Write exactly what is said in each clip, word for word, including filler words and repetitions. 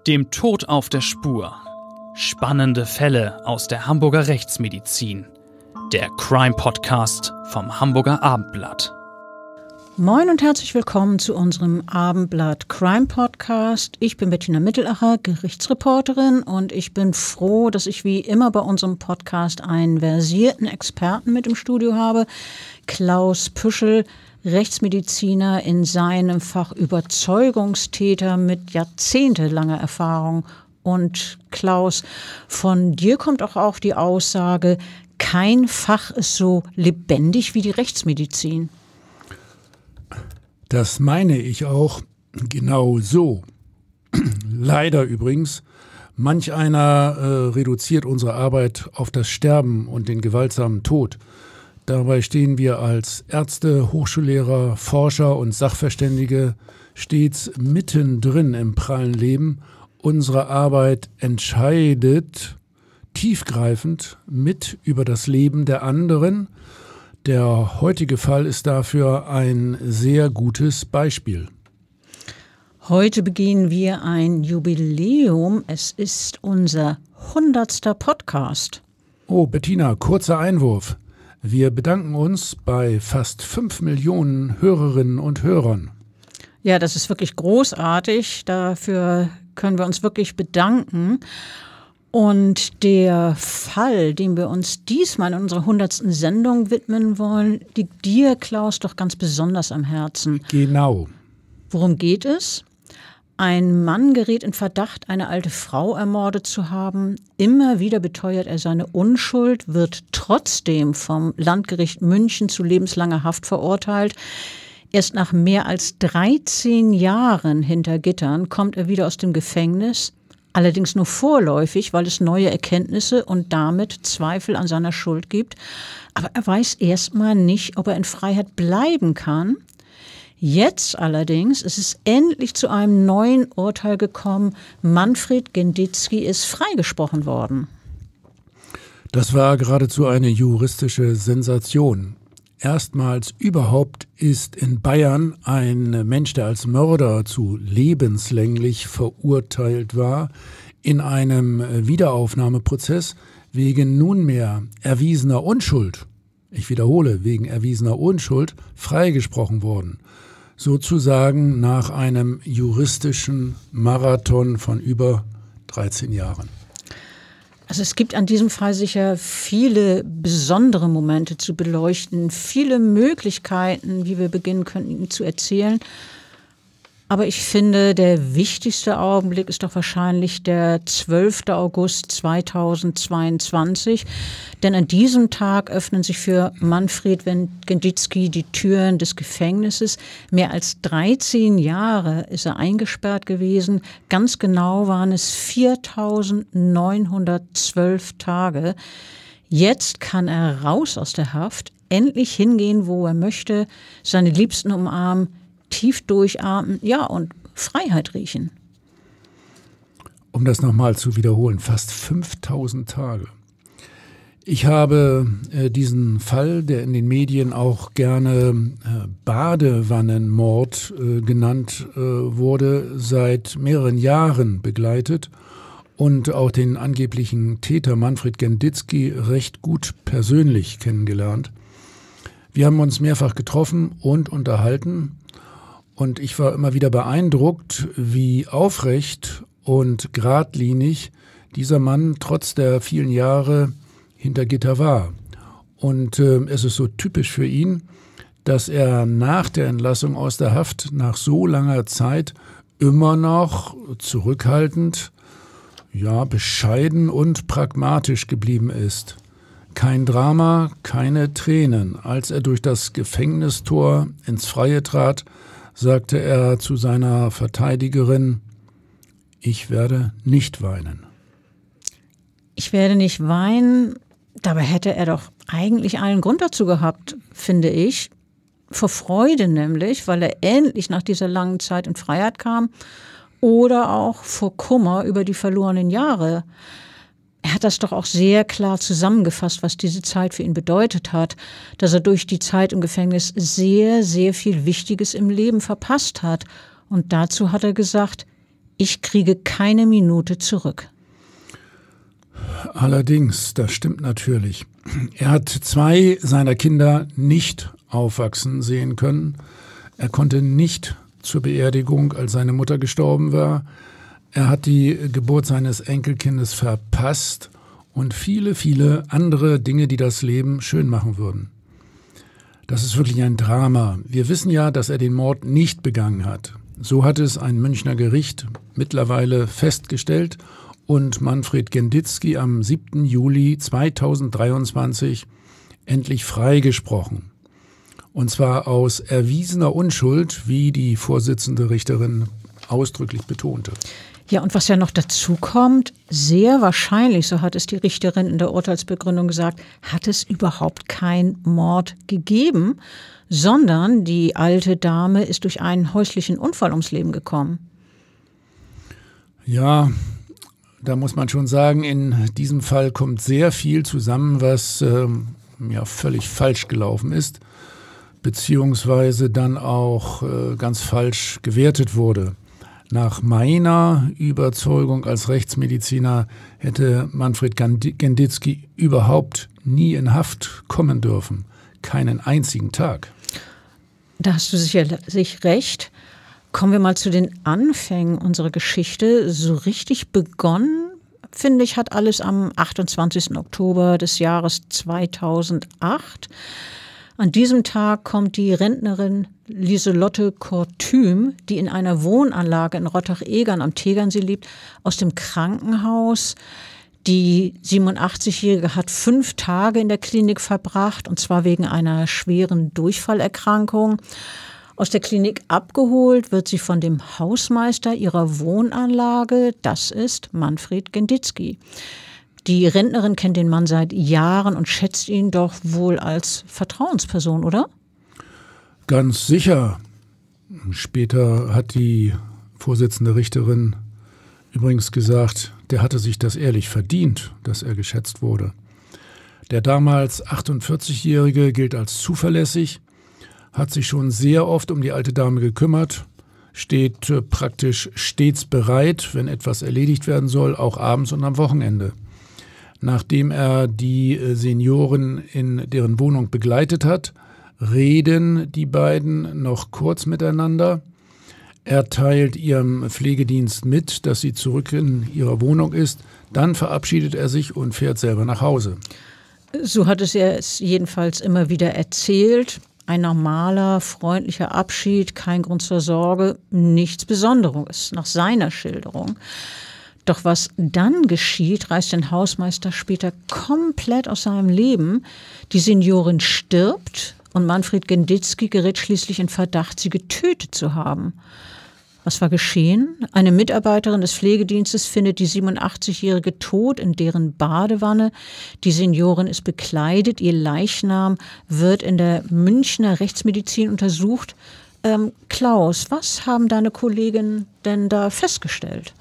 Dem Tod auf der Spur. Spannende Fälle aus der Hamburger Rechtsmedizin. Der Crime-Podcast vom Hamburger Abendblatt. Moin und herzlich willkommen zu unserem Abendblatt Crime Podcast. Ich bin Bettina Mittelacher, Gerichtsreporterin, und ich bin froh, dass ich wie immer bei unserem Podcast einen versierten Experten mit im Studio habe. Klaus Püschel, Rechtsmediziner in seinem Fach, Überzeugungstäter mit jahrzehntelanger Erfahrung. Und Klaus, von dir kommt auch, auch die Aussage, kein Fach ist so lebendig wie die Rechtsmedizin. Das meine ich auch genau so. Leider übrigens, manch einer äh, reduziert unsere Arbeit auf das Sterben und den gewaltsamen Tod. Dabei stehen wir als Ärzte, Hochschullehrer, Forscher und Sachverständige stets mittendrin im prallen Leben. Unsere Arbeit entscheidet tiefgreifend mit über das Leben der anderen. Der heutige Fall ist dafür ein sehr gutes Beispiel. Heute begehen wir ein Jubiläum. Es ist unser hundertster Podcast. Oh, Bettina, kurzer Einwurf. Wir bedanken uns bei fast fünf Millionen Hörerinnen und Hörern. Ja, das ist wirklich großartig. Dafür können wir uns wirklich bedanken. Und der Fall, dem wir uns diesmal in unserer hundertsten Sendung widmen wollen, liegt dir, Klaus, doch ganz besonders am Herzen. Genau. Worum geht es? Ein Mann gerät in Verdacht, eine alte Frau ermordet zu haben. Immer wieder beteuert er seine Unschuld, wird trotzdem vom Landgericht München zu lebenslanger Haft verurteilt. Erst nach mehr als dreizehn Jahren hinter Gittern kommt er wieder aus dem Gefängnis. Allerdings nur vorläufig, weil es neue Erkenntnisse und damit Zweifel an seiner Schuld gibt. Aber er weiß erstmal nicht, ob er in Freiheit bleiben kann. Jetzt allerdings ist es endlich zu einem neuen Urteil gekommen. Manfred Genditzki ist freigesprochen worden. Das war geradezu eine juristische Sensation. Erstmals überhaupt ist in Bayern ein Mensch, der als Mörder zu lebenslänglich verurteilt war, in einem Wiederaufnahmeprozess wegen nunmehr erwiesener Unschuld, ich wiederhole, wegen erwiesener Unschuld, freigesprochen worden. Sozusagen nach einem juristischen Marathon von über dreizehn Jahren. Also es gibt an diesem Fall sicher viele besondere Momente zu beleuchten, viele Möglichkeiten, wie wir beginnen könnten, ihn zu erzählen. Aber ich finde, der wichtigste Augenblick ist doch wahrscheinlich der zwölfter August zweitausendzweiundzwanzig. Denn an diesem Tag öffnen sich für Manfred Genditzki die Türen des Gefängnisses. Mehr als dreizehn Jahre ist er eingesperrt gewesen. Ganz genau waren es viertausendneunhundertzwölf Tage. Jetzt kann er raus aus der Haft, endlich hingehen, wo er möchte, seine Liebsten umarmen, tief durchatmen, ja, und Freiheit riechen. Um das nochmal zu wiederholen, fast fünftausend Tage. Ich habe äh, diesen Fall, der in den Medien auch gerne äh, Badewannenmord äh, genannt äh, wurde, seit mehreren Jahren begleitet und auch den angeblichen Täter Manfred Genditzki recht gut persönlich kennengelernt. Wir haben uns mehrfach getroffen und unterhalten. Und ich war immer wieder beeindruckt, wie aufrecht und geradlinig dieser Mann trotz der vielen Jahre hinter Gitter war. Und äh, es ist so typisch für ihn, dass er nach der Entlassung aus der Haft nach so langer Zeit immer noch zurückhaltend, ja, bescheiden und pragmatisch geblieben ist. Kein Drama, keine Tränen. Als er durch das Gefängnistor ins Freie trat, sagte er zu seiner Verteidigerin, ich werde nicht weinen. Ich werde nicht weinen, dabei hätte er doch eigentlich allen Grund dazu gehabt, finde ich. Vor Freude nämlich, weil er endlich nach dieser langen Zeit in Freiheit kam, oder auch vor Kummer über die verlorenen Jahre. Er hat das doch auch sehr klar zusammengefasst, was diese Zeit für ihn bedeutet hat, dass er durch die Zeit im Gefängnis sehr, sehr viel Wichtiges im Leben verpasst hat. Und dazu hat er gesagt, ich kriege keine Minute zurück. Allerdings, das stimmt natürlich. Er hat zwei seiner Kinder nicht aufwachsen sehen können. Er konnte nicht zur Beerdigung, als seine Mutter gestorben war. Er hat die Geburt seines Enkelkindes verpasst und viele, viele andere Dinge, die das Leben schön machen würden. Das ist wirklich ein Drama. Wir wissen ja, dass er den Mord nicht begangen hat. So hat es ein Münchner Gericht mittlerweile festgestellt und Manfred Genditzki am siebten Juli zweitausenddreiundzwanzig endlich freigesprochen. Und zwar aus erwiesener Unschuld, wie die Vorsitzende Richterin ausdrücklich betonte. Ja, und was ja noch dazu kommt, sehr wahrscheinlich, so hat es die Richterin in der Urteilsbegründung gesagt, hat es überhaupt keinen Mord gegeben, sondern die alte Dame ist durch einen häuslichen Unfall ums Leben gekommen. Ja, da muss man schon sagen, in diesem Fall kommt sehr viel zusammen, was ähm, ja völlig falsch gelaufen ist, beziehungsweise dann auch äh, ganz falsch gewertet wurde. Nach meiner Überzeugung als Rechtsmediziner hätte Manfred Genditzki überhaupt nie in Haft kommen dürfen. Keinen einzigen Tag. Da hast du sicherlich recht. Kommen wir mal zu den Anfängen unserer Geschichte. So richtig begonnen, finde ich, hat alles am achtundzwanzigsten Oktober des Jahres zweitausendacht. An diesem Tag kommt die Rentnerin Lieselotte Kortüm, die in einer Wohnanlage in Rottach-Egern am Tegernsee lebt, aus dem Krankenhaus. Die siebenundachtzigjährige hat fünf Tage in der Klinik verbracht, und zwar wegen einer schweren Durchfallerkrankung. Aus der Klinik abgeholt wird sie von dem Hausmeister ihrer Wohnanlage, das ist Manfred Genditzki. Die Rentnerin kennt den Mann seit Jahren und schätzt ihn doch wohl als Vertrauensperson, oder? Ganz sicher. Später hat die Vorsitzende Richterin übrigens gesagt, der hatte sich das ehrlich verdient, dass er geschätzt wurde. Der damals achtundvierzigjährige gilt als zuverlässig, hat sich schon sehr oft um die alte Dame gekümmert, steht äh, praktisch stets bereit, wenn etwas erledigt werden soll, auch abends und am Wochenende. Nachdem er die Senioren in deren Wohnung begleitet hat, reden die beiden noch kurz miteinander. Er teilt ihrem Pflegedienst mit, dass sie zurück in ihrer Wohnung ist. Dann verabschiedet er sich und fährt selber nach Hause. So hat es er es jedenfalls immer wieder erzählt. Ein normaler, freundlicher Abschied, kein Grund zur Sorge, nichts Besonderes nach seiner Schilderung. Doch was dann geschieht, reißt den Hausmeister später komplett aus seinem Leben. Die Seniorin stirbt und Manfred Genditzki gerät schließlich in Verdacht, sie getötet zu haben. Was war geschehen? Eine Mitarbeiterin des Pflegedienstes findet die siebenundachtzigjährige tot in deren Badewanne. Die Seniorin ist bekleidet, ihr Leichnam wird in der Münchner Rechtsmedizin untersucht. Ähm, Klaus, was haben deine Kollegen denn da festgestellt?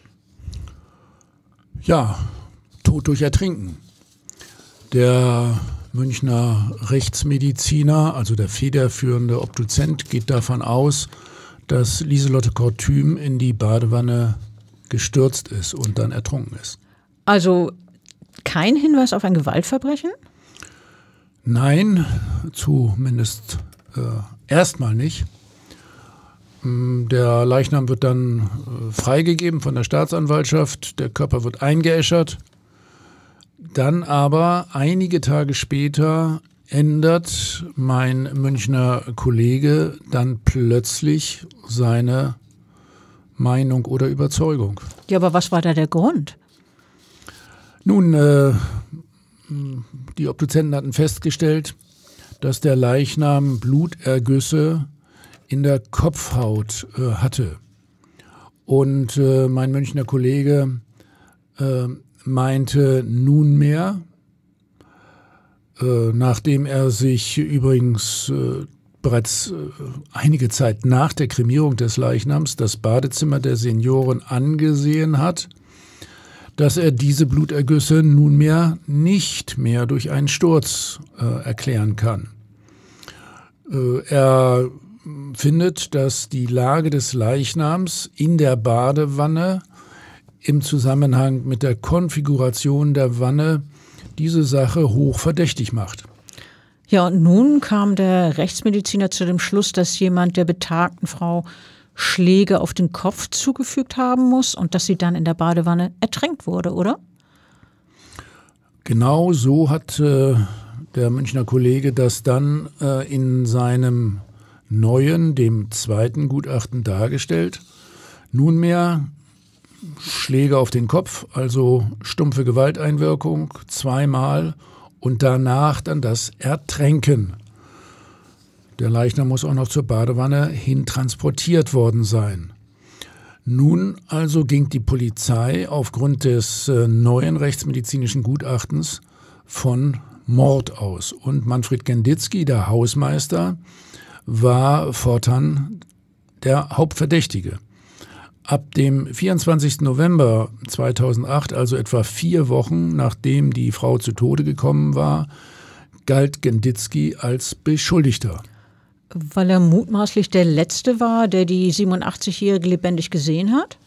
Ja, Tod durch Ertrinken. Der Münchner Rechtsmediziner, also der federführende Obduzent, geht davon aus, dass Lieselotte Kortüm in die Badewanne gestürzt ist und dann ertrunken ist. Also kein Hinweis auf ein Gewaltverbrechen? Nein, zumindest äh, erstmal nicht. Der Leichnam wird dann äh, freigegeben von der Staatsanwaltschaft, der Körper wird eingeäschert. Dann aber einige Tage später ändert mein Münchner Kollege dann plötzlich seine Meinung oder Überzeugung. Ja, aber was war da der Grund? Nun, äh, die Obduzenten hatten festgestellt, dass der Leichnam Blutergüsse in der Kopfhaut äh, hatte. Und äh, mein Münchner Kollege äh, meinte nunmehr, äh, nachdem er sich übrigens äh, bereits äh, einige Zeit nach der Kremierung des Leichnams das Badezimmer der Senioren angesehen hat, dass er diese Blutergüsse nunmehr nicht mehr durch einen Sturz äh, erklären kann. Äh, er findet, dass die Lage des Leichnams in der Badewanne im Zusammenhang mit der Konfiguration der Wanne diese Sache hochverdächtig macht. Ja, und nun kam der Rechtsmediziner zu dem Schluss, dass jemand der betagten Frau Schläge auf den Kopf zugefügt haben muss und dass sie dann in der Badewanne ertränkt wurde, oder? Genau so hat äh, der Münchner Kollege das dann äh, in seinem neuen, dem zweiten Gutachten dargestellt. Nunmehr Schläge auf den Kopf, also stumpfe Gewalteinwirkung, zweimal und danach dann das Ertränken. Der Leichnam muss auch noch zur Badewanne hin transportiert worden sein. Nun also ging die Polizei aufgrund des äh, neuen rechtsmedizinischen Gutachtens von Mord aus. Und Manfred Genditzki, der Hausmeister, war fortan der Hauptverdächtige. Ab dem vierundzwanzigsten November zweitausendacht, also etwa vier Wochen nachdem die Frau zu Tode gekommen war, galt Genditzki als Beschuldigter. Weil er mutmaßlich der Letzte war, der die siebenundachtzigjährige lebendig gesehen hat?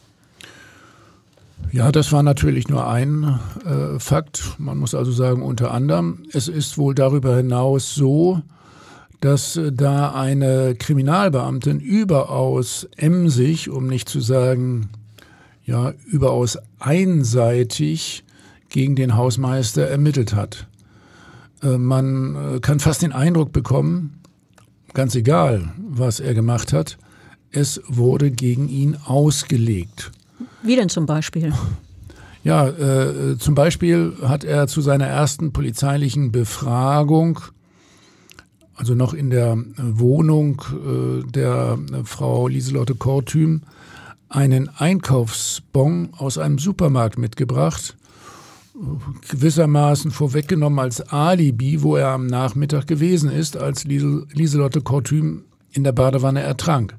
Ja, das war natürlich nur ein äh, Fakt. Man muss also sagen, unter anderem. Es ist wohl darüber hinaus so, dass äh, da eine Kriminalbeamtin überaus emsig, um nicht zu sagen, ja, überaus einseitig gegen den Hausmeister ermittelt hat. Äh, man äh, kann fast den Eindruck bekommen, ganz egal, was er gemacht hat, es wurde gegen ihn ausgelegt. Wie denn zum Beispiel? Ja, äh, zum Beispiel hat er zu seiner ersten polizeilichen Befragung, also noch in der Wohnung äh, der Frau Lieselotte Kortüm, einen Einkaufsbon aus einem Supermarkt mitgebracht, gewissermaßen vorweggenommen als Alibi, wo er am Nachmittag gewesen ist, als Liesel, Lieselotte Kortüm in der Badewanne ertrank.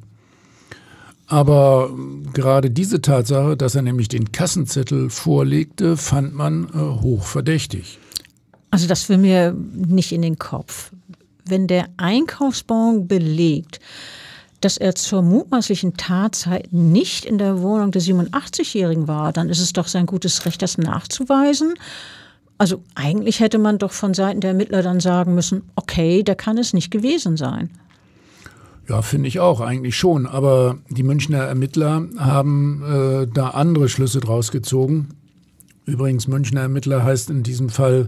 Aber gerade diese Tatsache, dass er nämlich den Kassenzettel vorlegte, fand man äh, hochverdächtig. Also das will mir nicht in den Kopf. Wenn der Einkaufsbon belegt, dass er zur mutmaßlichen Tatzeit nicht in der Wohnung der siebenundachtzigjährigen war, dann ist es doch sein gutes Recht, das nachzuweisen. Also eigentlich hätte man doch von Seiten der Ermittler dann sagen müssen, okay, der kann es nicht gewesen sein. Ja, finde ich auch, eigentlich schon. Aber die Münchner Ermittler haben äh, da andere Schlüsse draus gezogen. Übrigens, Münchner Ermittler heißt in diesem Fall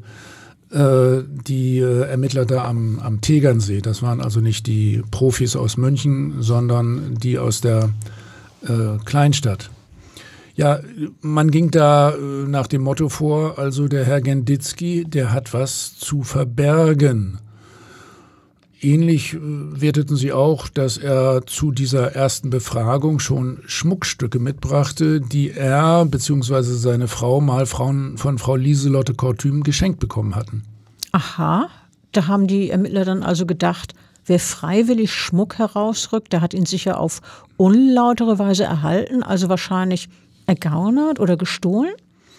die Ermittler da am, am Tegernsee. Das waren also nicht die Profis aus München, sondern die aus der äh, Kleinstadt. Ja, man ging da äh, nach dem Motto vor, also der Herr Genditzki, der hat was zu verbergen. Ähnlich äh, werteten sie auch, dass er zu dieser ersten Befragung schon Schmuckstücke mitbrachte, die er bzw. seine Frau mal von, von Frau Lieselotte Kortüm geschenkt bekommen hatten. Aha, da haben die Ermittler dann also gedacht, wer freiwillig Schmuck herausrückt, der hat ihn sicher auf unlautere Weise erhalten, also wahrscheinlich ergaunert oder gestohlen?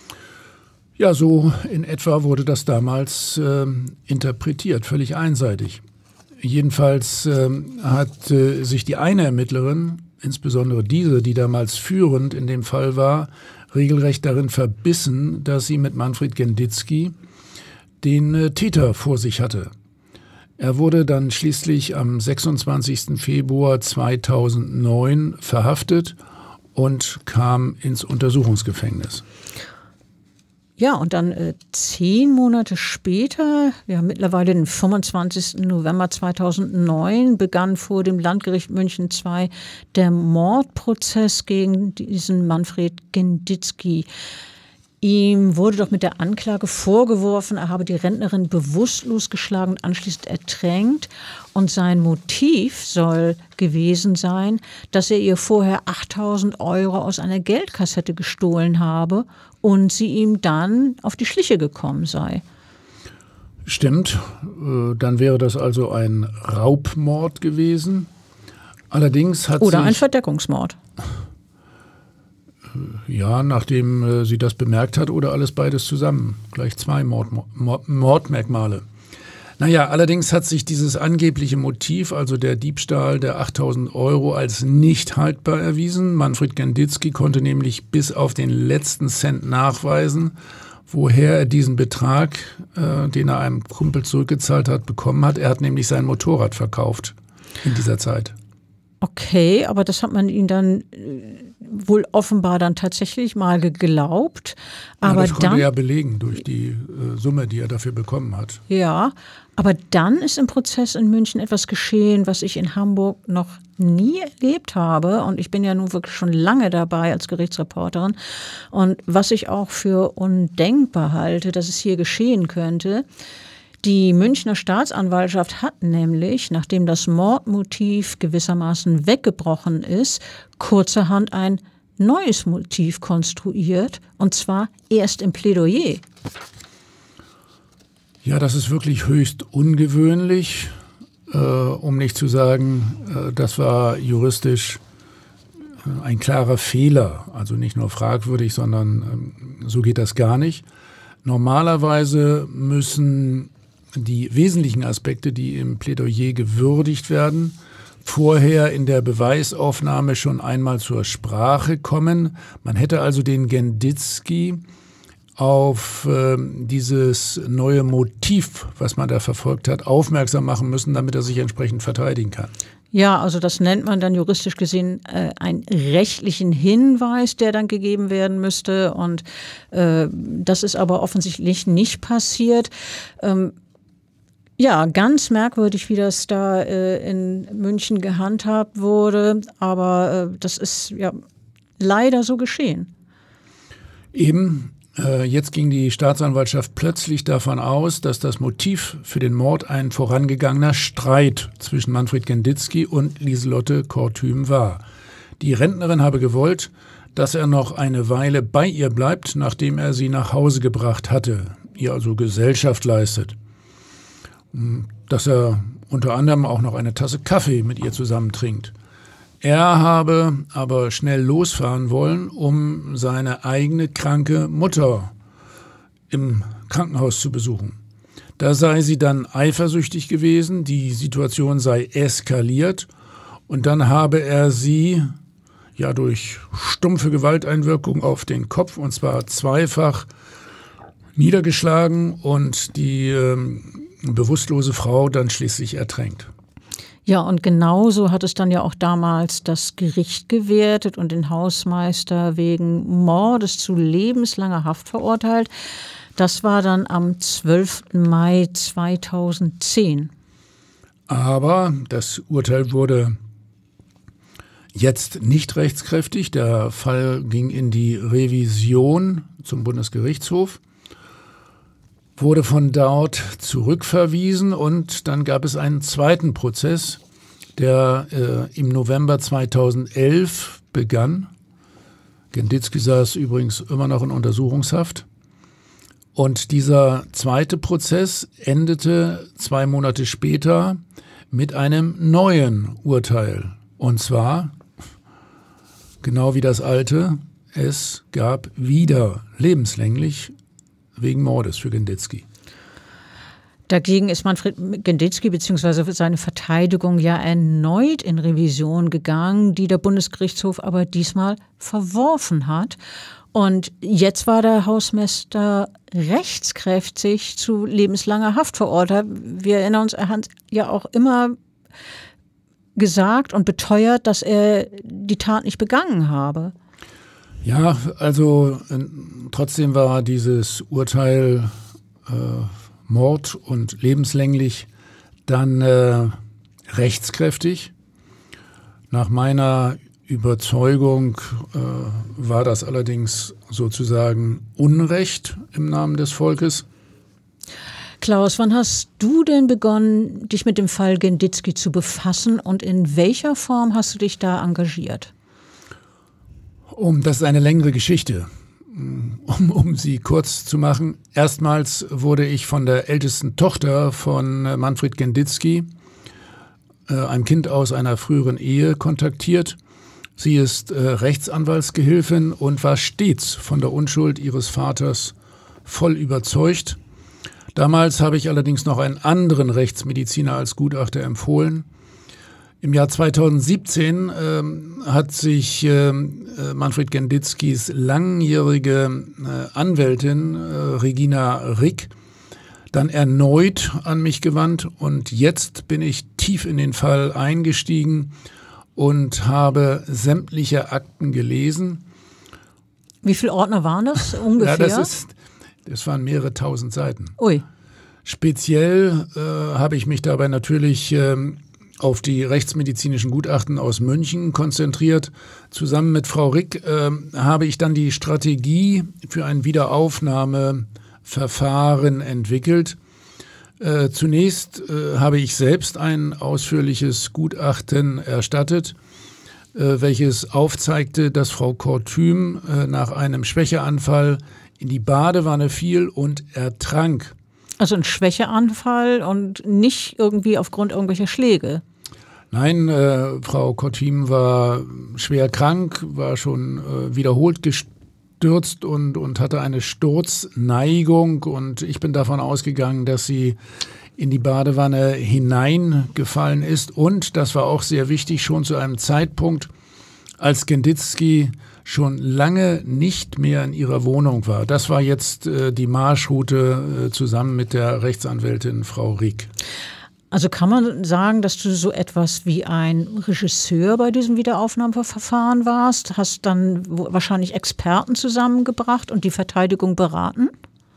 Ja, so in etwa wurde das damals äh, interpretiert, völlig einseitig. Jedenfalls äh, hat äh, sich die eine Ermittlerin, insbesondere diese, die damals führend in dem Fall war, regelrecht darin verbissen, dass sie mit Manfred Genditzki den äh, Täter vor sich hatte. Er wurde dann schließlich am sechsundzwanzigsten Februar zweitausendneun verhaftet und kam ins Untersuchungsgefängnis. Ja, und dann äh, zehn Monate später, wir haben mittlerweile den fünfundzwanzigsten November zweitausendneun, begann vor dem Landgericht München zwei der Mordprozess gegen diesen Manfred Genditzki. Ihm wurde doch mit der Anklage vorgeworfen, er habe die Rentnerin bewusstlos geschlagen und anschließend ertränkt. Und sein Motiv soll gewesen sein, dass er ihr vorher achttausend Euro aus einer Geldkassette gestohlen habe und sie ihm dann auf die Schliche gekommen sei. Stimmt, dann wäre das also ein Raubmord gewesen. Allerdings hat Oder sich, ein Verdeckungsmord. Ja, nachdem äh, sie das bemerkt hat, oder alles beides zusammen. Gleich zwei Mord, Mord, Mordmerkmale. Naja, allerdings hat sich dieses angebliche Motiv, also der Diebstahl der achttausend Euro, als nicht haltbar erwiesen. Manfred Genditzki konnte nämlich bis auf den letzten Cent nachweisen, woher er diesen Betrag, äh, den er einem Kumpel zurückgezahlt hat, bekommen hat. Er hat nämlich sein Motorrad verkauft in dieser Zeit. Okay, aber das hat man ihm dann äh, wohl offenbar dann tatsächlich mal geglaubt. Aber ja, das konnte dann, er ja belegen durch die äh, Summe, die er dafür bekommen hat. Ja, aber dann ist im Prozess in München etwas geschehen, was ich in Hamburg noch nie erlebt habe. Und ich bin ja nun wirklich schon lange dabei als Gerichtsreporterin. Und was ich auch für undenkbar halte, dass es hier geschehen könnte. Die Münchner Staatsanwaltschaft hat nämlich, nachdem das Mordmotiv gewissermaßen weggebrochen ist, kurzerhand ein neues Motiv konstruiert, und zwar erst im Plädoyer. Ja, das ist wirklich höchst ungewöhnlich, äh, um nicht zu sagen, äh, das war juristisch äh, ein klarer Fehler. Also nicht nur fragwürdig, sondern äh, so geht das gar nicht. Normalerweise müssen die wesentlichen Aspekte, die im Plädoyer gewürdigt werden, vorher in der Beweisaufnahme schon einmal zur Sprache kommen. Man hätte also den Genditzki auf äh, dieses neue Motiv, was man da verfolgt hat, aufmerksam machen müssen, damit er sich entsprechend verteidigen kann. Ja, also das nennt man dann juristisch gesehen äh, einen rechtlichen Hinweis, der dann gegeben werden müsste. Und äh, das ist aber offensichtlich nicht passiert. Ähm, Ja, ganz merkwürdig, wie das da äh, in München gehandhabt wurde, aber äh, das ist ja leider so geschehen. Eben, äh, jetzt ging die Staatsanwaltschaft plötzlich davon aus, dass das Motiv für den Mord ein vorangegangener Streit zwischen Manfred Genditzki und Lieselotte Kortüm war. Die Rentnerin habe gewollt, dass er noch eine Weile bei ihr bleibt, nachdem er sie nach Hause gebracht hatte, ihr also Gesellschaft leistet. Dass er unter anderem auch noch eine Tasse Kaffee mit ihr zusammen trinkt. Er habe aber schnell losfahren wollen, um seine eigene kranke Mutter im Krankenhaus zu besuchen. Da sei sie dann eifersüchtig gewesen, die Situation sei eskaliert und dann habe er sie ja durch stumpfe Gewalteinwirkung auf den Kopf, und zwar zweifach, niedergeschlagen und die ähm, bewusstlose Frau dann schließlich ertränkt. Ja, und genauso hat es dann ja auch damals das Gericht gewertet und den Hausmeister wegen Mordes zu lebenslanger Haft verurteilt. Das war dann am zwölften Mai zweitausendzehn. Aber das Urteil wurde jetzt nicht rechtskräftig. Der Fall ging in die Revision zum Bundesgerichtshof, wurde von dort zurückverwiesen und dann gab es einen zweiten Prozess, der äh, im November zweitausendelf begann. Genditzki saß übrigens immer noch in Untersuchungshaft. Und dieser zweite Prozess endete zwei Monate später mit einem neuen Urteil. Und zwar, genau wie das alte, es gab wieder lebenslänglich wegen Mordes für Genditzki. Dagegen ist Manfred Genditzki bzw. seine Verteidigung ja erneut in Revision gegangen, die der Bundesgerichtshof aber diesmal verworfen hat. Und jetzt war der Hausmeister rechtskräftig zu lebenslanger Haft verurteilt. Wir erinnern uns, er hat ja auch immer gesagt und beteuert, dass er die Tat nicht begangen habe. Ja, also äh, trotzdem war dieses Urteil äh, Mord und lebenslänglich dann äh, rechtskräftig. Nach meiner Überzeugung äh, war das allerdings sozusagen Unrecht im Namen des Volkes. Klaus, wann hast du denn begonnen, dich mit dem Fall Genditzki zu befassen und in welcher Form hast du dich da engagiert? Um, das ist eine längere Geschichte, um, um sie kurz zu machen. Erstmals wurde ich von der ältesten Tochter von Manfred Genditzki, äh, einem Kind aus einer früheren Ehe, kontaktiert. Sie ist äh, Rechtsanwaltsgehilfin und war stets von der Unschuld ihres Vaters voll überzeugt. Damals habe ich allerdings noch einen anderen Rechtsmediziner als Gutachter empfohlen. Im Jahr zweitausendsiebzehn ähm, hat sich ähm, Manfred Genditzkis langjährige äh, Anwältin äh, Regina Rick dann erneut an mich gewandt und jetzt bin ich tief in den Fall eingestiegen und habe sämtliche Akten gelesen. Wie viele Ordner waren das ungefähr? Ja, das ist, das waren mehrere tausend Seiten. Ui. Speziell äh, habe ich mich dabei natürlich ähm, auf die rechtsmedizinischen Gutachten aus München konzentriert. Zusammen mit Frau Rick äh, habe ich dann die Strategie für ein Wiederaufnahmeverfahren entwickelt. Äh, zunächst äh, habe ich selbst ein ausführliches Gutachten erstattet, äh, welches aufzeigte, dass Frau Kortüm äh, nach einem Schwächeanfall in die Badewanne fiel und ertrank. Also ein Schwächeanfall und nicht irgendwie aufgrund irgendwelcher Schläge? Nein, äh, Frau Kortüm war schwer krank, war schon äh, wiederholt gestürzt und, und hatte eine Sturzneigung. Und ich bin davon ausgegangen, dass sie in die Badewanne hineingefallen ist. Und, das war auch sehr wichtig, schon zu einem Zeitpunkt, als Genditzki schon lange nicht mehr in ihrer Wohnung war. Das war jetzt äh, die Marschroute äh, zusammen mit der Rechtsanwältin Frau Rick. Also kann man sagen, dass du so etwas wie ein Regisseur bei diesem Wiederaufnahmeverfahren warst? Hast dann wahrscheinlich Experten zusammengebracht und die Verteidigung beraten?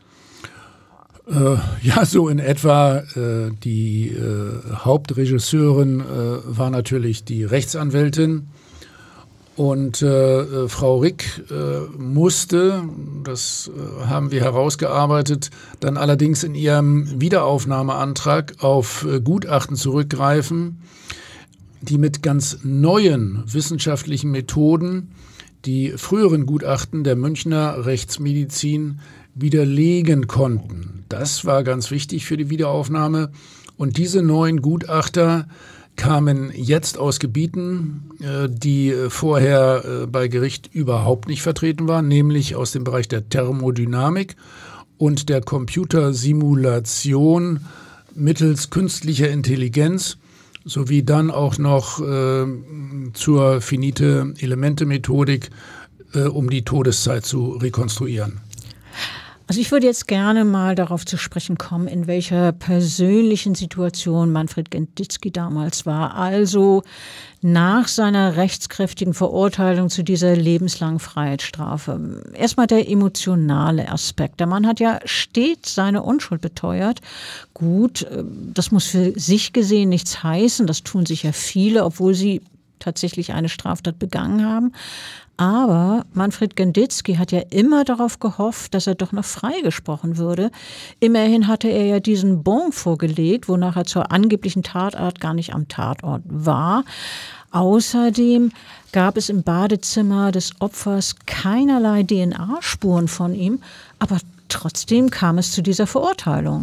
Äh, ja, so in etwa. Äh, die äh, Hauptregisseurin äh, war natürlich die Rechtsanwältin. Und äh, Frau Rick äh, musste, das äh, haben wir herausgearbeitet, dann allerdings in ihrem Wiederaufnahmeantrag auf äh, Gutachten zurückgreifen, die mit ganz neuen wissenschaftlichen Methoden die früheren Gutachten der Münchner Rechtsmedizin widerlegen konnten. Das war ganz wichtig für die Wiederaufnahme. Und diese neuen Gutachter kamen jetzt aus Gebieten, die vorher bei Gericht überhaupt nicht vertreten waren, nämlich aus dem Bereich der Thermodynamik und der Computersimulation mittels künstlicher Intelligenz, sowie dann auch noch äh, zur Finite-Elemente-Methodik, äh, um die Todeszeit zu rekonstruieren. Also ich würde jetzt gerne mal darauf zu sprechen kommen, in welcher persönlichen Situation Manfred Genditzki damals war. Also nach seiner rechtskräftigen Verurteilung zu dieser lebenslangen Freiheitsstrafe. Erstmal der emotionale Aspekt. Der Mann hat ja stets seine Unschuld beteuert. Gut, das muss für sich gesehen nichts heißen. Das tun sicher viele, obwohl sie tatsächlich eine Straftat begangen haben. Aber Manfred Genditzki hat ja immer darauf gehofft, dass er doch noch freigesprochen würde. Immerhin hatte er ja diesen Bon vorgelegt, wonach er zur angeblichen Tatart gar nicht am Tatort war. Außerdem gab es im Badezimmer des Opfers keinerlei D N A-Spuren von ihm, aber trotzdem kam es zu dieser Verurteilung.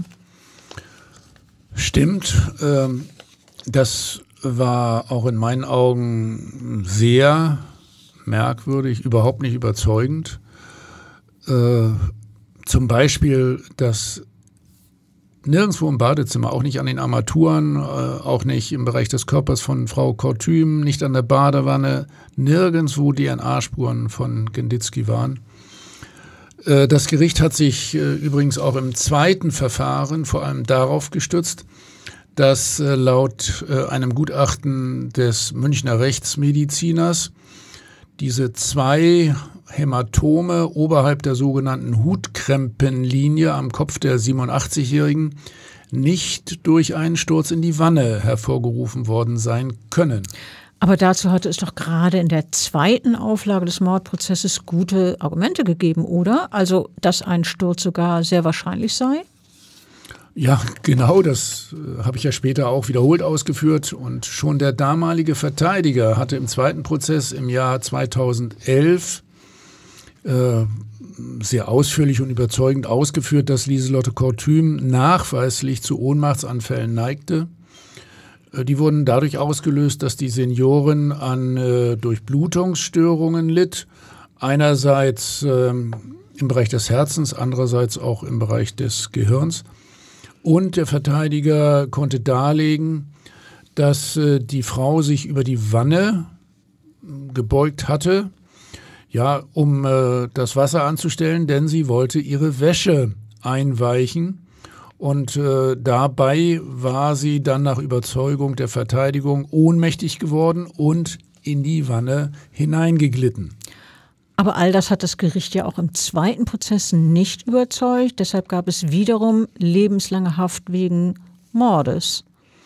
Stimmt, ähm, das war auch in meinen Augen sehr merkwürdig, überhaupt nicht überzeugend. Äh, zum Beispiel, dass nirgendwo im Badezimmer, auch nicht an den Armaturen, äh, auch nicht im Bereich des Körpers von Frau Kortüm, nicht an der Badewanne, nirgendwo D N A-Spuren von Genditzki waren. Äh, das Gericht hat sich äh, übrigens auch im zweiten Verfahren vor allem darauf gestützt, dass äh, laut äh, einem Gutachten des Münchner Rechtsmediziners diese zwei Hämatome oberhalb der sogenannten Hutkrempenlinie am Kopf der siebenundachtzigjährigen nicht durch einen Sturz in die Wanne hervorgerufen worden sein können. Aber dazu hatte es doch gerade in der zweiten Auflage des Mordprozesses gute Argumente gegeben, oder? Also, dass ein Sturz sogar sehr wahrscheinlich sei? Ja, genau, das äh, habe ich ja später auch wiederholt ausgeführt. Und schon der damalige Verteidiger hatte im zweiten Prozess im Jahr zweitausendelf äh, sehr ausführlich und überzeugend ausgeführt, dass Lieselotte Kortüm nachweislich zu Ohnmachtsanfällen neigte. Äh, die wurden dadurch ausgelöst, dass die Seniorin an äh, Durchblutungsstörungen litt. Einerseits äh, im Bereich des Herzens, andererseits auch im Bereich des Gehirns. Und der Verteidiger konnte darlegen, dass äh, die Frau sich über die Wanne gebeugt hatte, ja, um äh, das Wasser anzustellen, denn sie wollte ihre Wäsche einweichen. Und äh, dabei war sie dann nach Überzeugung der Verteidigung ohnmächtig geworden und in die Wanne hineingeglitten. Aber all das hat das Gericht ja auch im zweiten Prozess nicht überzeugt. Deshalb gab es wiederum lebenslange Haft wegen Mordes.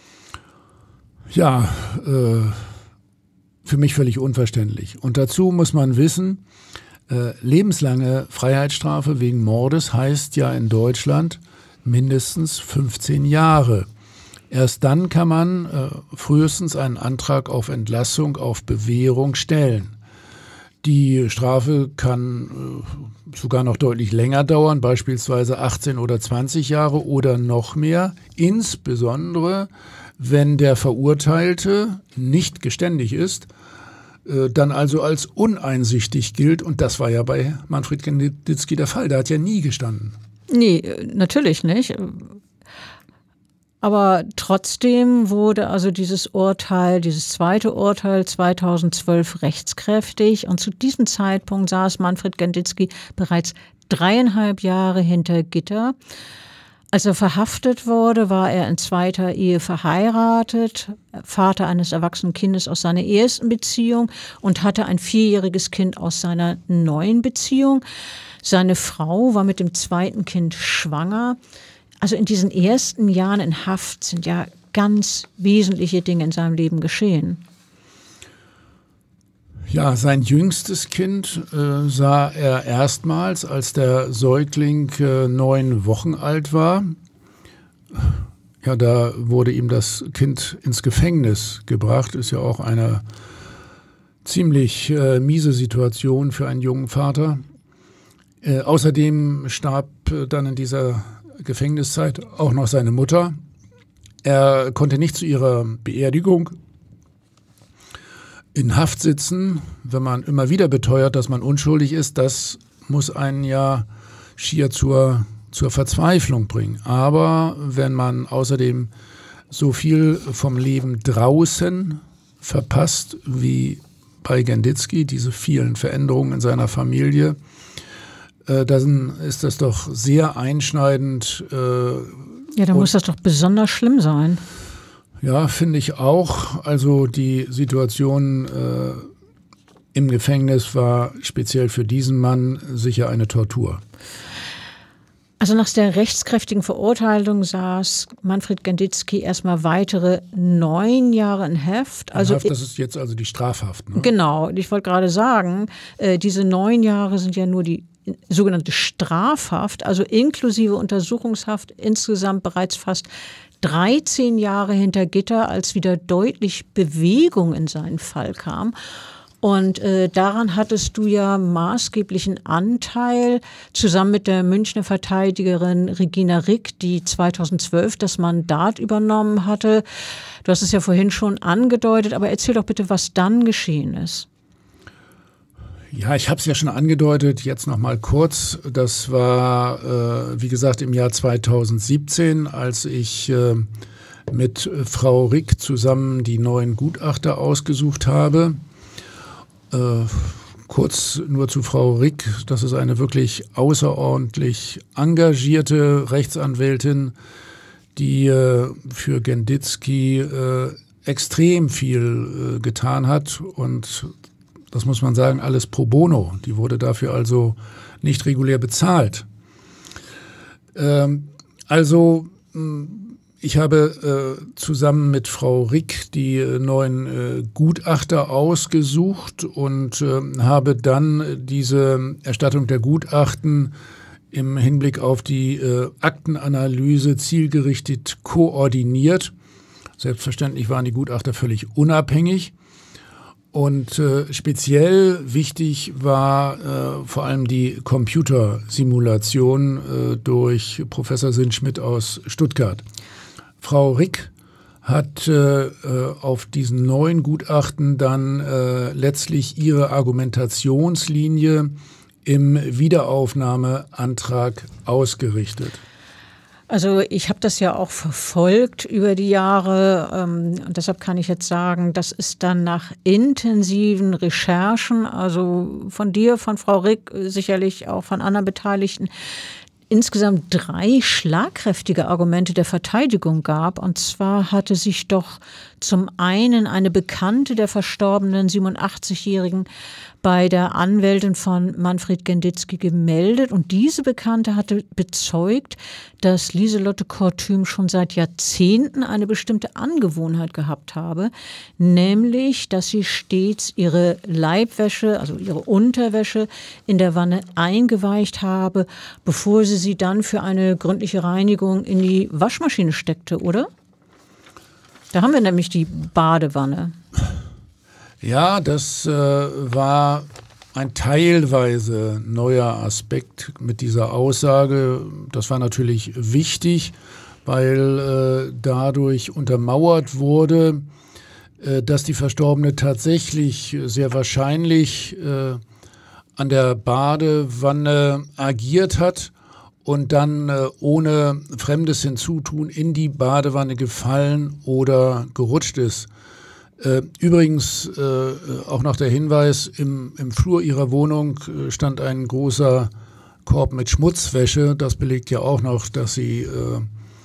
Ja, äh, für mich völlig unverständlich. Und dazu muss man wissen, äh, lebenslange Freiheitsstrafe wegen Mordes heißt ja in Deutschland mindestens fünfzehn Jahre. Erst dann kann man äh, frühestens einen Antrag auf Entlassung auf Bewährung stellen. Die Strafe kann äh, sogar noch deutlich länger dauern, beispielsweise achtzehn oder zwanzig Jahre oder noch mehr, insbesondere wenn der Verurteilte nicht geständig ist, äh, dann also als uneinsichtig gilt. Und das war ja bei Manfred Genditzki der Fall. Der hat ja nie gestanden. Nee, natürlich nicht. Aber trotzdem wurde also dieses Urteil, dieses zweite Urteil zweitausendzwölf rechtskräftig. Und zu diesem Zeitpunkt saß Manfred Genditzki bereits dreieinhalb Jahre hinter Gitter. Als er verhaftet wurde, war er in zweiter Ehe verheiratet, Vater eines erwachsenen Kindes aus seiner ersten Beziehung und hatte ein vierjähriges Kind aus seiner neuen Beziehung. Seine Frau war mit dem zweiten Kind schwanger. Also in diesen ersten Jahren in Haft sind ja ganz wesentliche Dinge in seinem Leben geschehen. Ja, sein jüngstes Kind äh, sah er erstmals, als der Säugling äh, neun Wochen alt war. Ja, da wurde ihm das Kind ins Gefängnis gebracht. Ist ja auch eine ziemlich äh, miese Situation für einen jungen Vater. Äh, außerdem starb äh, dann in dieser Gefängniszeit auch noch seine Mutter. Er konnte nicht zu ihrer Beerdigung in Haft sitzen, wenn man immer wieder beteuert, dass man unschuldig ist. Das muss einen ja schier zur, zur Verzweiflung bringen. Aber wenn man außerdem so viel vom Leben draußen verpasst, wie bei Genditzki, diese vielen Veränderungen in seiner Familie, äh, dann ist das doch sehr einschneidend. Äh, ja, dann muss das doch besonders schlimm sein. Ja, finde ich auch. Also die Situation äh, im Gefängnis war speziell für diesen Mann sicher eine Tortur. Also nach der rechtskräftigen Verurteilung saß Manfred Genditzki erstmal weitere neun Jahre in Haft. Also Haft, das ist jetzt also die Strafhaft, ne? Genau, ich wollte gerade sagen, äh, diese neun Jahre sind ja nur die sogenannte Strafhaft, also inklusive Untersuchungshaft, insgesamt bereits fast dreizehn Jahre hinter Gitter, als wieder deutlich Bewegung in seinen Fall kam. Und äh, daran hattest du ja maßgeblichen Anteil, zusammen mit der Münchner Verteidigerin Regina Rick, die zweitausendzwölf das Mandat übernommen hatte. Du hast es ja vorhin schon angedeutet, aber erzähl doch bitte, was dann geschehen ist. Ja, ich habe es ja schon angedeutet, jetzt noch mal kurz. Das war, äh, wie gesagt, im Jahr zweitausendsiebzehn, als ich äh, mit Frau Rick zusammen die neuen Gutachter ausgesucht habe. Äh, kurz nur zu Frau Rick, das ist eine wirklich außerordentlich engagierte Rechtsanwältin, die äh, für Genditzki äh, extrem viel äh, getan hat und das muss man sagen, alles pro bono. Die wurde dafür also nicht regulär bezahlt. Ähm, also ich habe äh, zusammen mit Frau Rick die äh, neuen äh, Gutachter ausgesucht und äh, habe dann diese Erstattung der Gutachten im Hinblick auf die äh, Aktenanalyse zielgerichtet koordiniert. Selbstverständlich waren die Gutachter völlig unabhängig. Und äh, speziell wichtig war äh, vor allem die Computersimulation äh, durch Professor Sindschmidt aus Stuttgart. Frau Rick hat äh, auf diesen neuen Gutachten dann äh, letztlich ihre Argumentationslinie im Wiederaufnahmeantrag ausgerichtet. Also ich habe das ja auch verfolgt über die Jahre ähm, und deshalb kann ich jetzt sagen, das ist dann nach intensiven Recherchen, also von dir, von Frau Rick, sicherlich auch von anderen Beteiligten, insgesamt drei schlagkräftige Argumente der Verteidigung gab. Und zwar hatte sich doch zum einen eine Bekannte der verstorbenen siebenundachtzigjährigen bei der Anwältin von Manfred Genditzki gemeldet. Und diese Bekannte hatte bezeugt, dass Lieselotte Kortüm schon seit Jahrzehnten eine bestimmte Angewohnheit gehabt habe, nämlich, dass sie stets ihre Leibwäsche, also ihre Unterwäsche, in der Wanne eingeweicht habe, bevor sie sie dann für eine gründliche Reinigung in die Waschmaschine steckte, oder? Da haben wir nämlich die Badewanne. Ja, das äh, war ein teilweise neuer Aspekt mit dieser Aussage. Das war natürlich wichtig, weil äh, dadurch untermauert wurde, äh, dass die Verstorbene tatsächlich sehr wahrscheinlich äh, an der Badewanne agiert hat und dann äh, ohne fremdes Hinzutun in die Badewanne gefallen oder gerutscht ist. Äh, übrigens äh, auch noch der Hinweis, im, im Flur ihrer Wohnung äh, stand ein großer Korb mit Schmutzwäsche. Das belegt ja auch noch, dass sie äh,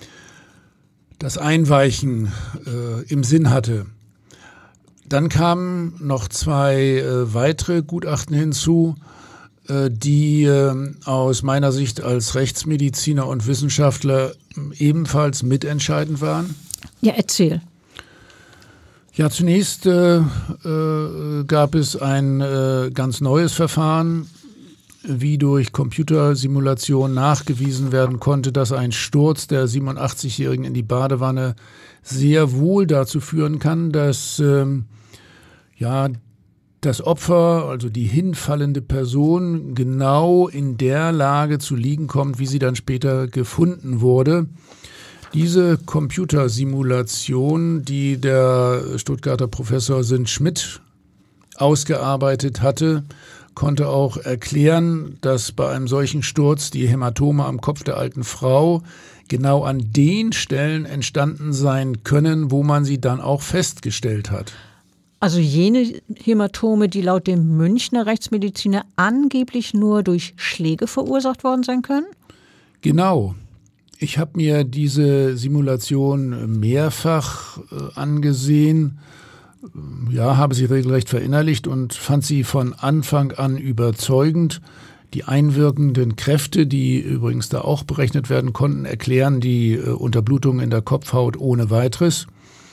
das Einweichen äh, im Sinn hatte. Dann kamen noch zwei äh, weitere Gutachten hinzu, äh, die äh, aus meiner Sicht als Rechtsmediziner und Wissenschaftler ebenfalls mitentscheidend waren. Ja, erzähl. Ja, zunächst äh, äh, gab es ein äh, ganz neues Verfahren, wie durch Computersimulation nachgewiesen werden konnte, dass ein Sturz der siebenundachtzigjährigen in die Badewanne sehr wohl dazu führen kann, dass ähm, ja, das Opfer, also die hinfallende Person, genau in der Lage zu liegen kommt, wie sie dann später gefunden wurde. Diese Computersimulation, die der Stuttgarter Professor Sint Schmidt ausgearbeitet hatte, konnte auch erklären, dass bei einem solchen Sturz die Hämatome am Kopf der alten Frau genau an den Stellen entstanden sein können, wo man sie dann auch festgestellt hat. Also jene Hämatome, die laut dem Münchner Rechtsmediziner angeblich nur durch Schläge verursacht worden sein können? Genau. Ich habe mir diese Simulation mehrfach äh, angesehen, ja, habe sie regelrecht verinnerlicht und fand sie von Anfang an überzeugend. Die einwirkenden Kräfte, die übrigens da auch berechnet werden konnten, erklären die äh, Unterblutung in der Kopfhaut ohne weiteres.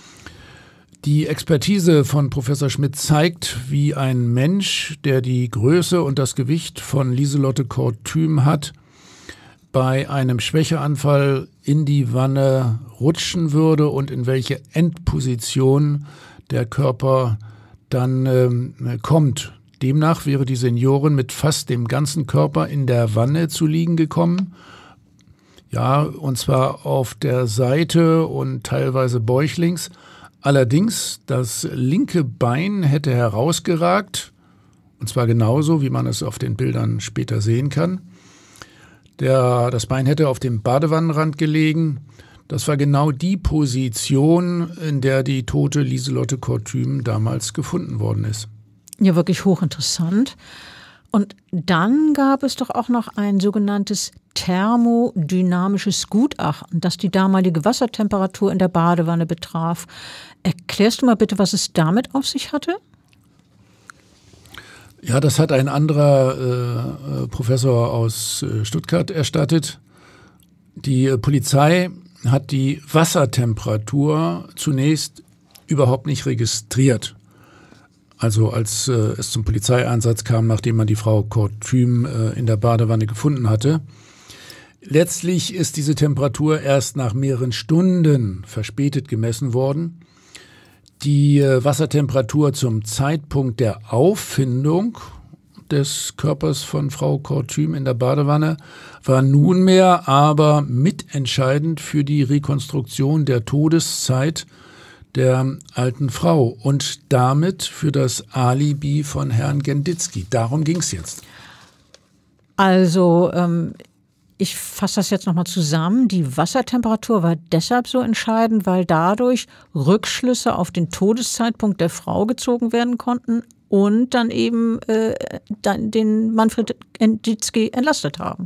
Die Expertise von Professor Schmidt zeigt, wie ein Mensch, der die Größe und das Gewicht von Lieselotte Kortüm hat, bei einem Schwächeanfall in die Wanne rutschen würde und in welche Endposition der Körper dann ähm, kommt. Demnach wäre die Seniorin mit fast dem ganzen Körper in der Wanne zu liegen gekommen. Ja, und zwar auf der Seite und teilweise bäuchlings. Allerdings, das linke Bein hätte herausgeragt, und zwar genauso, wie man es auf den Bildern später sehen kann. Der, das Bein hätte auf dem Badewannenrand gelegen. Das war genau die Position, in der die tote Lieselotte Kortüm damals gefunden worden ist. Ja, wirklich hochinteressant. Und dann gab es doch auch noch ein sogenanntes thermodynamisches Gutachten, das die damalige Wassertemperatur in der Badewanne betraf. Erklärst du mal bitte, was es damit auf sich hatte? Ja, das hat ein anderer äh, Professor aus äh, Stuttgart erstattet. Die äh, Polizei hat die Wassertemperatur zunächst überhaupt nicht registriert. Also als äh, es zum Polizeieinsatz kam, nachdem man die Frau Kortüm äh, in der Badewanne gefunden hatte. Letztlich ist diese Temperatur erst nach mehreren Stunden verspätet gemessen worden. Die äh, Wassertemperatur zum Zeitpunkt der Auffindung des Körpers von Frau Kortüm in der Badewanne war nunmehr aber mitentscheidend für die Rekonstruktion der Todeszeit der alten Frau und damit für das Alibi von Herrn Genditzki. Darum ging es jetzt. Also ähm, ich fasse das jetzt nochmal zusammen. Die Wassertemperatur war deshalb so entscheidend, weil dadurch Rückschlüsse auf den Todeszeitpunkt der Frau gezogen werden konnten und dann eben äh, dann den Manfred Genditzki entlastet haben.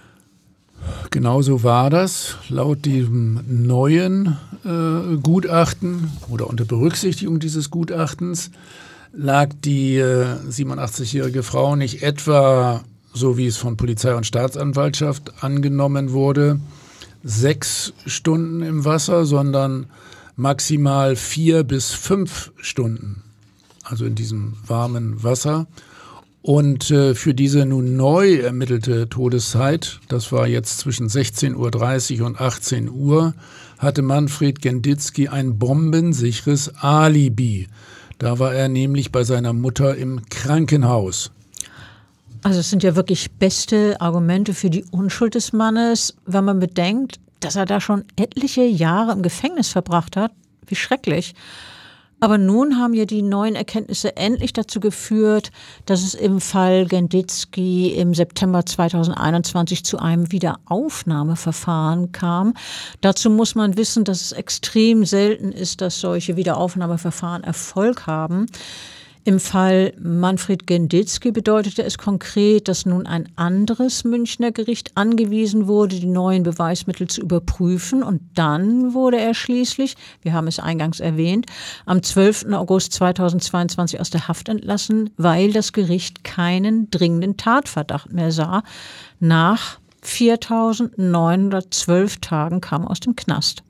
Genauso war das. Laut diesem neuen äh, Gutachten oder unter Berücksichtigung dieses Gutachtens lag die äh, siebenundachtzigjährige Frau nicht etwa, so wie es von Polizei und Staatsanwaltschaft angenommen wurde, sechs Stunden im Wasser, sondern maximal vier bis fünf Stunden, also in diesem warmen Wasser. Und äh, für diese nun neu ermittelte Todeszeit, das war jetzt zwischen sechzehn Uhr dreißig und achtzehn Uhr, hatte Manfred Genditzki ein bombensicheres Alibi. Da war er nämlich bei seiner Mutter im Krankenhaus. Also es sind ja wirklich beste Argumente für die Unschuld des Mannes, wenn man bedenkt, dass er da schon etliche Jahre im Gefängnis verbracht hat. Wie schrecklich. Aber nun haben ja die neuen Erkenntnisse endlich dazu geführt, dass es im Fall Genditzki im September zweitausendeinundzwanzig zu einem Wiederaufnahmeverfahren kam. Dazu muss man wissen, dass es extrem selten ist, dass solche Wiederaufnahmeverfahren Erfolg haben. Im Fall Manfred Genditzki bedeutete es konkret, dass nun ein anderes Münchner Gericht angewiesen wurde, die neuen Beweismittel zu überprüfen. Und dann wurde er schließlich, wir haben es eingangs erwähnt, am zwölften August zweitausendzweiundzwanzig aus der Haft entlassen, weil das Gericht keinen dringenden Tatverdacht mehr sah. Nach viertausendneunhundertzwölf Tagen kam er aus dem Knast.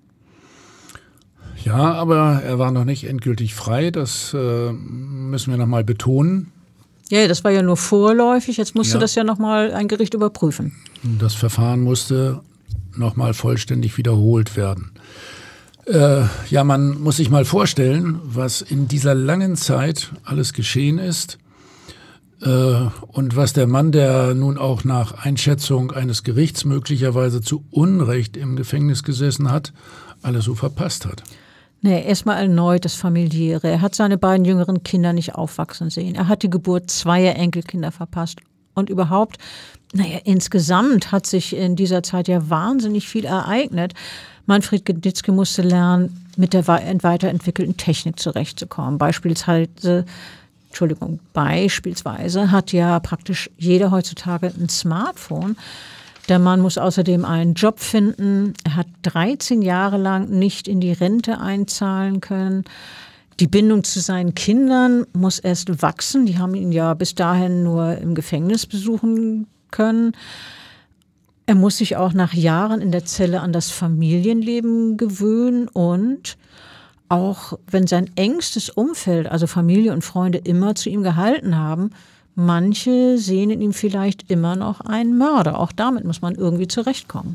Ja, aber er war noch nicht endgültig frei, das äh, müssen wir nochmal betonen. Ja, das war ja nur vorläufig, jetzt musste ja. das ja nochmal ein Gericht überprüfen. Das Verfahren musste nochmal vollständig wiederholt werden. Äh, ja, man muss sich mal vorstellen, was in dieser langen Zeit alles geschehen ist äh, und was der Mann, der nun auch nach Einschätzung eines Gerichts möglicherweise zu Unrecht im Gefängnis gesessen hat, alles so verpasst hat. Nee, erstmal erneut das Familiäre. Er hat seine beiden jüngeren Kinder nicht aufwachsen sehen. Er hat die Geburt zweier Enkelkinder verpasst. Und überhaupt, naja, insgesamt hat sich in dieser Zeit ja wahnsinnig viel ereignet. Manfred Genditzki musste lernen, mit der weiterentwickelten Technik zurechtzukommen. Beispielsweise, Entschuldigung, beispielsweise hat ja praktisch jeder heutzutage ein Smartphone. Der Mann muss außerdem einen Job finden. Er hat dreizehn Jahre lang nicht in die Rente einzahlen können. Die Bindung zu seinen Kindern muss erst wachsen. Die haben ihn ja bis dahin nur im Gefängnis besuchen können. Er muss sich auch nach Jahren in der Zelle an das Familienleben gewöhnen. Und auch wenn sein engstes Umfeld, also Familie und Freunde, immer zu ihm gehalten haben, manche sehen in ihm vielleicht immer noch einen Mörder. Auch damit muss man irgendwie zurechtkommen.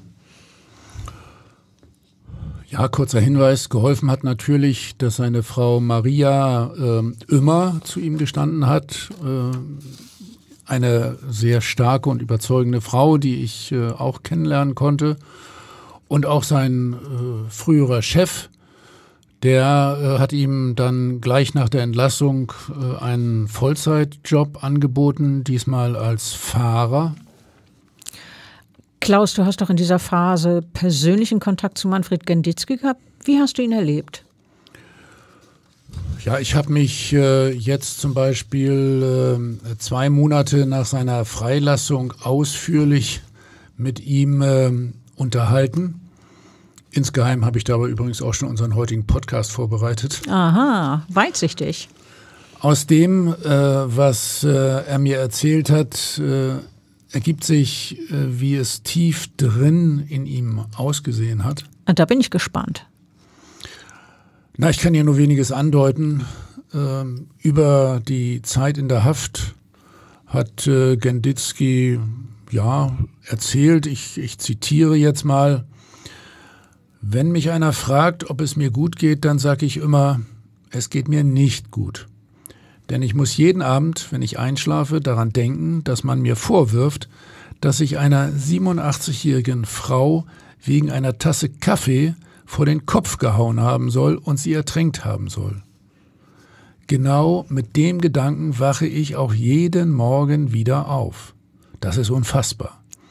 Ja, kurzer Hinweis. Geholfen hat natürlich, dass seine Frau Maria äh, immer zu ihm gestanden hat. Äh, eine sehr starke und überzeugende Frau, die ich äh, auch kennenlernen konnte. Und auch sein äh, früherer Chef, der äh, hat ihm dann gleich nach der Entlassung äh, einen Vollzeitjob angeboten, diesmal als Fahrer. Klaus, du hast doch in dieser Phase persönlichen Kontakt zu Manfred Genditzki gehabt. Wie hast du ihn erlebt? Ja, ich habe mich äh, jetzt zum Beispiel äh, zwei Monate nach seiner Freilassung ausführlich mit ihm äh, unterhalten. Insgeheim habe ich dabei übrigens auch schon unseren heutigen Podcast vorbereitet. Aha, weitsichtig. Aus dem, äh, was äh, er mir erzählt hat, äh, ergibt sich, äh, wie es tief drin in ihm ausgesehen hat. Da bin ich gespannt. Na, ich kann ja nur weniges andeuten. Äh, über die Zeit in der Haft hat äh, Genditzki ja, erzählt, ich, ich zitiere jetzt mal: Wenn mich einer fragt, ob es mir gut geht, dann sage ich immer, es geht mir nicht gut. Denn ich muss jeden Abend, wenn ich einschlafe, daran denken, dass man mir vorwirft, dass ich einer siebenundachtzigjährigen Frau wegen einer Tasse Kaffee vor den Kopf gehauen haben soll und sie ertränkt haben soll. Genau mit dem Gedanken wache ich auch jeden Morgen wieder auf. Das ist unfassbar.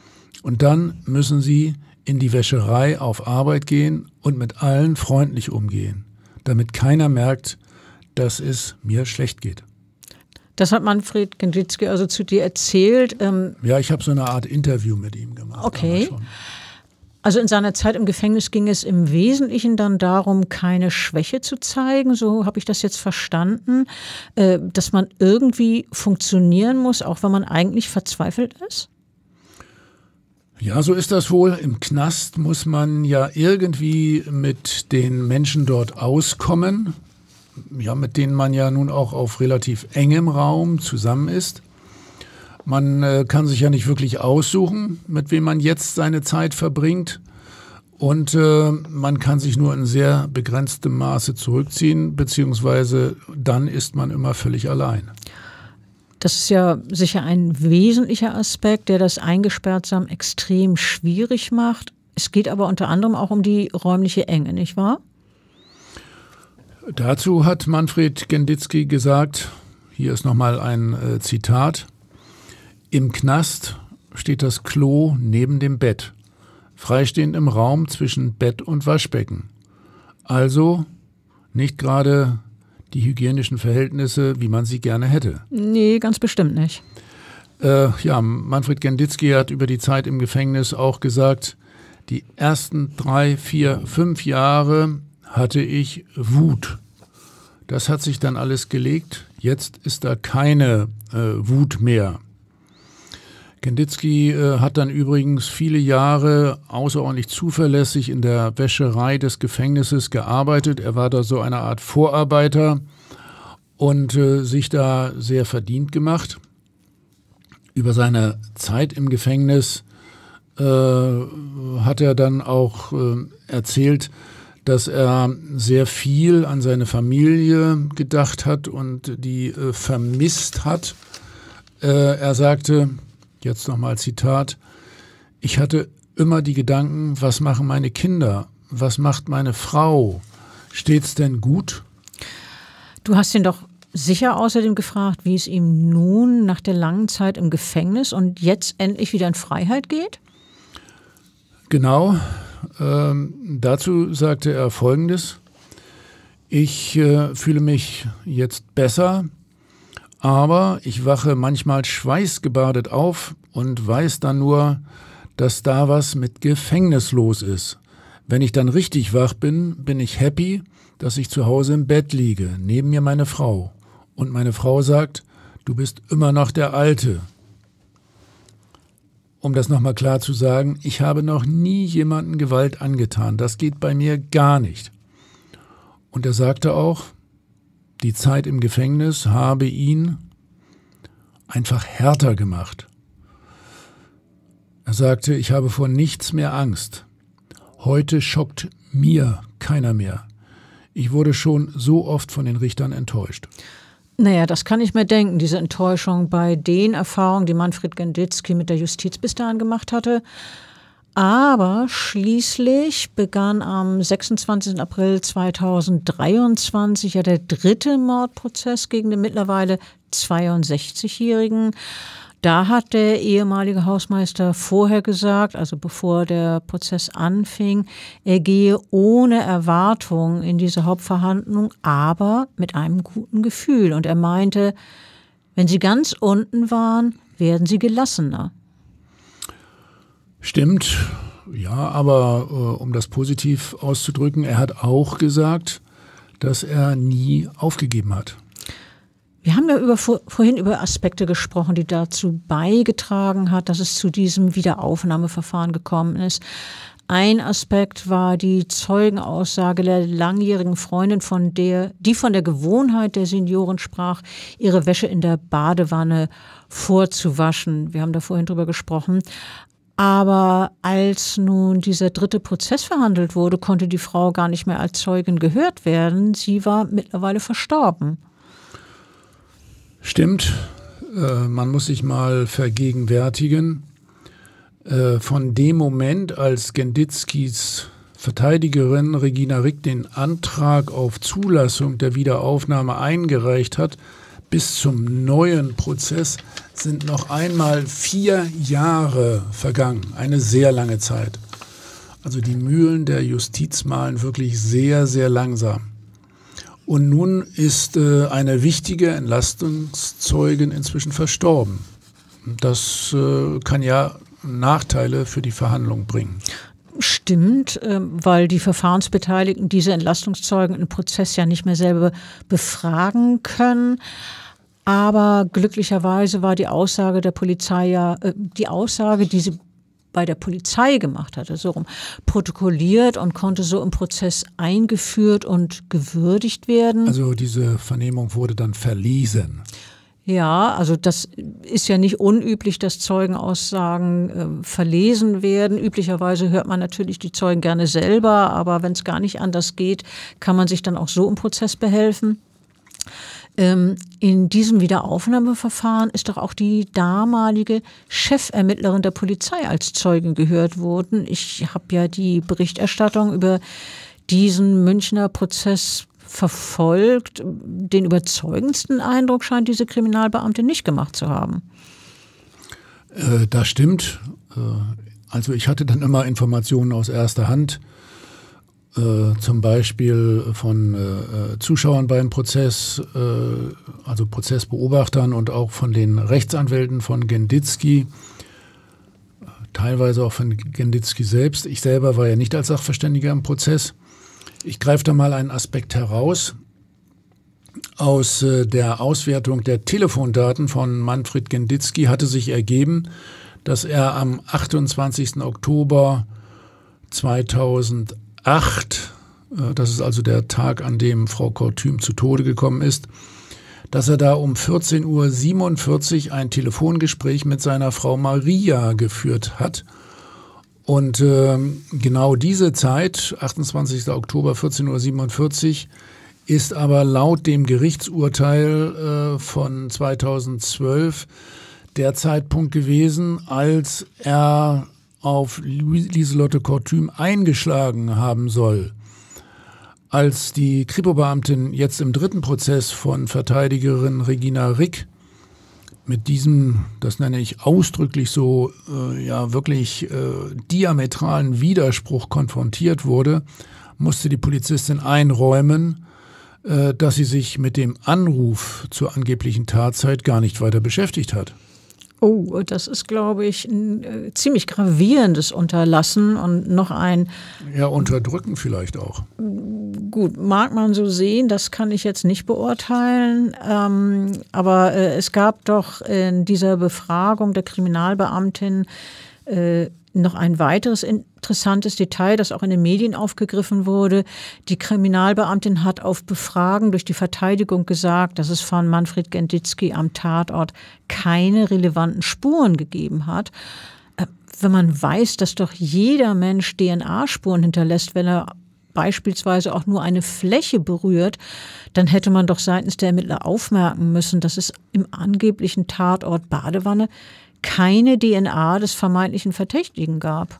Und dann müssen Sie in die Wäscherei auf Arbeit gehen und mit allen freundlich umgehen, damit keiner merkt, dass es mir schlecht geht. Das hat Manfred Genditzki also zu dir erzählt. Ähm ja, ich habe so eine Art Interview mit ihm gemacht. Okay. Also in seiner Zeit im Gefängnis ging es im Wesentlichen dann darum, keine Schwäche zu zeigen, so habe ich das jetzt verstanden, äh, dass man irgendwie funktionieren muss, auch wenn man eigentlich verzweifelt ist? Ja, so ist das wohl. Im Knast muss man ja irgendwie mit den Menschen dort auskommen, ja, mit denen man ja nun auch auf relativ engem Raum zusammen ist. Man äh, kann sich ja nicht wirklich aussuchen, mit wem man jetzt seine Zeit verbringt. Und äh, man kann sich nur in sehr begrenztem Maße zurückziehen, beziehungsweise dann ist man immer völlig allein. Das ist ja sicher ein wesentlicher Aspekt, der das Eingesperrtsein extrem schwierig macht. Es geht aber unter anderem auch um die räumliche Enge, nicht wahr? Dazu hat Manfred Genditzki gesagt, hier ist nochmal ein äh, Zitat: Im Knast steht das Klo neben dem Bett, freistehend im Raum zwischen Bett und Waschbecken. Also nicht gerade die hygienischen Verhältnisse, wie man sie gerne hätte. Nee, ganz bestimmt nicht. Äh, ja, Manfred Genditzki hat über die Zeit im Gefängnis auch gesagt, die ersten drei, vier, fünf Jahre hatte ich Wut. Das hat sich dann alles gelegt. Jetzt ist da keine äh, Wut mehr. Genditzki äh, hat dann übrigens viele Jahre außerordentlich zuverlässig in der Wäscherei des Gefängnisses gearbeitet. Er war da so eine Art Vorarbeiter und äh, sich da sehr verdient gemacht. Über seine Zeit im Gefängnis äh, hat er dann auch äh, erzählt, dass er sehr viel an seine Familie gedacht hat und die äh, vermisst hat. Äh, er sagte, jetzt nochmal Zitat: Ich hatte immer die Gedanken, was machen meine Kinder? Was macht meine Frau? Steht's denn gut? Du hast ihn doch sicher außerdem gefragt, wie es ihm nun nach der langen Zeit im Gefängnis und jetzt endlich wieder in Freiheit geht? Genau. Ähm, dazu sagte er Folgendes: Ich äh, fühle mich jetzt besser, aber ich wache manchmal schweißgebadet auf und weiß dann nur, dass da was mit Gefängnis los ist. Wenn ich dann richtig wach bin, bin ich happy, dass ich zu Hause im Bett liege, neben mir meine Frau. Und meine Frau sagt, du bist immer noch der Alte. Um das nochmal klar zu sagen, ich habe noch nie jemandem Gewalt angetan. Das geht bei mir gar nicht. Und er sagte auch, die Zeit im Gefängnis habe ihn einfach härter gemacht. Er sagte, ich habe vor nichts mehr Angst. Heute schockt mir keiner mehr. Ich wurde schon so oft von den Richtern enttäuscht. Naja, das kann ich mir denken, diese Enttäuschung bei den Erfahrungen, die Manfred Genditzki mit der Justiz bis dahin gemacht hatte. Aber schließlich begann am sechsundzwanzigsten April zweitausenddreiundzwanzig ja der dritte Mordprozess gegen den mittlerweile zweiundsechzigjährigen. Da hat der ehemalige Hausmeister vorher gesagt, also bevor der Prozess anfing, er gehe ohne Erwartung in diese Hauptverhandlung, aber mit einem guten Gefühl. Und er meinte, wenn sie ganz unten waren, werden sie gelassener. Stimmt, ja, aber äh, um das positiv auszudrücken, er hat auch gesagt, dass er nie aufgegeben hat. Wir haben ja über, vorhin über Aspekte gesprochen, die dazu beigetragen hat, dass es zu diesem Wiederaufnahmeverfahren gekommen ist. Ein Aspekt war die Zeugenaussage der langjährigen Freundin, von der, die von der Gewohnheit der Senioren sprach, ihre Wäsche in der Badewanne vorzuwaschen. Wir haben da vorhin drüber gesprochen. Aber als nun dieser dritte Prozess verhandelt wurde, konnte die Frau gar nicht mehr als Zeugin gehört werden. Sie war mittlerweile verstorben. Stimmt, äh, man muss sich mal vergegenwärtigen, äh, von dem Moment, als Genditzkis Verteidigerin Regina Rick den Antrag auf Zulassung der Wiederaufnahme eingereicht hat, bis zum neuen Prozess sind noch einmal vier Jahre vergangen. Eine sehr lange Zeit. Also die Mühlen der Justiz mahlen wirklich sehr, sehr langsam. Und nun ist äh, eine wichtige Entlastungszeugin inzwischen verstorben. Das äh, kann ja Nachteile für die Verhandlungen bringen. Stimmt, weil die Verfahrensbeteiligten diese Entlastungszeugen im Prozess ja nicht mehr selber befragen können. Aber glücklicherweise war die Aussage der Polizei ja, die Aussage, die sie bei der Polizei gemacht hatte, so rum, protokolliert und konnte so im Prozess eingeführt und gewürdigt werden. Also diese Vernehmung wurde dann verlesen. Ja, also das ist ja nicht unüblich, dass Zeugenaussagen äh, verlesen werden. Üblicherweise hört man natürlich die Zeugen gerne selber, aber wenn es gar nicht anders geht, kann man sich dann auch so im Prozess behelfen. Ähm, in diesem Wiederaufnahmeverfahren ist doch auch die damalige Chefermittlerin der Polizei als Zeugin gehört worden. Ich habe ja die Berichterstattung über diesen Münchner Prozess verfolgt. Den überzeugendsten Eindruck scheint diese Kriminalbeamtin nicht gemacht zu haben. Äh, das stimmt. Äh, also ich hatte dann immer Informationen aus erster Hand, äh, zum Beispiel von äh, Zuschauern beim Prozess, äh, also Prozessbeobachtern und auch von den Rechtsanwälten von Genditzki, teilweise auch von Genditzki selbst. Ich selber war ja nicht als Sachverständiger im Prozess. Ich greife da mal einen Aspekt heraus. Aus äh, der Auswertung der Telefondaten von Manfred Genditzki hatte sich ergeben, dass er am achtundzwanzigsten Oktober zweitausendacht, äh, das ist also der Tag, an dem Frau Kortüm zu Tode gekommen ist, dass er da um vierzehn Uhr siebenundvierzig ein Telefongespräch mit seiner Frau Maria geführt hat. Und äh, genau diese Zeit, achtundzwanzigsten Oktober, vierzehn Uhr siebenundvierzig, ist aber laut dem Gerichtsurteil äh, von zweitausendzwölf der Zeitpunkt gewesen, als er auf Lieselotte Kortüm eingeschlagen haben soll. Als die Kripo-Beamtin jetzt im dritten Prozess von Verteidigerin Regina Rick mit diesem, das nenne ich ausdrücklich so, äh, ja wirklich äh, diametralen Widerspruch konfrontiert wurde, musste die Polizistin einräumen, äh, dass sie sich mit dem Anruf zur angeblichen Tatzeit gar nicht weiter beschäftigt hat. Oh, das ist, glaube ich, ein äh, ziemlich gravierendes Unterlassen und noch ein... Ja, unterdrücken vielleicht auch. Gut, mag man so sehen, das kann ich jetzt nicht beurteilen, ähm, aber äh, es gab doch in dieser Befragung der Kriminalbeamtin äh, noch ein weiteres interessantes Detail, das auch in den Medien aufgegriffen wurde. Die Kriminalbeamtin hat auf Befragen durch die Verteidigung gesagt, dass es von Manfred Genditzki am Tatort keine relevanten Spuren gegeben hat. Äh, wenn man weiß, dass doch jeder Mensch D N A-Spuren hinterlässt, wenn er beispielsweise auch nur eine Fläche berührt, dann hätte man doch seitens der Ermittler aufmerken müssen, dass es im angeblichen Tatort Badewanne keine D N A des vermeintlichen Verdächtigen gab.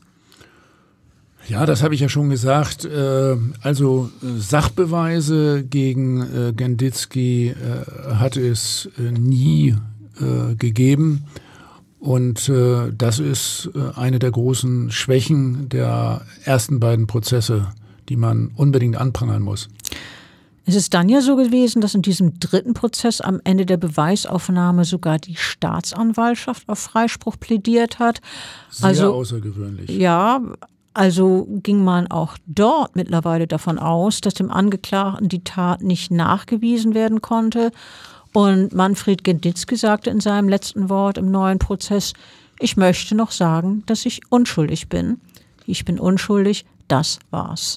Ja, das habe ich ja schon gesagt. Also Sachbeweise gegen Genditzki hat es nie gegeben. Und das ist eine der großen Schwächen der ersten beiden Prozesse, die man unbedingt anprangern muss. Es ist dann ja so gewesen, dass in diesem dritten Prozess am Ende der Beweisaufnahme sogar die Staatsanwaltschaft auf Freispruch plädiert hat. Sehr also, außergewöhnlich. Ja, also ging man auch dort mittlerweile davon aus, dass dem Angeklagten die Tat nicht nachgewiesen werden konnte. Und Manfred Genditzki sagte in seinem letzten Wort im neuen Prozess, ich möchte noch sagen, dass ich unschuldig bin. Ich bin unschuldig, das war's.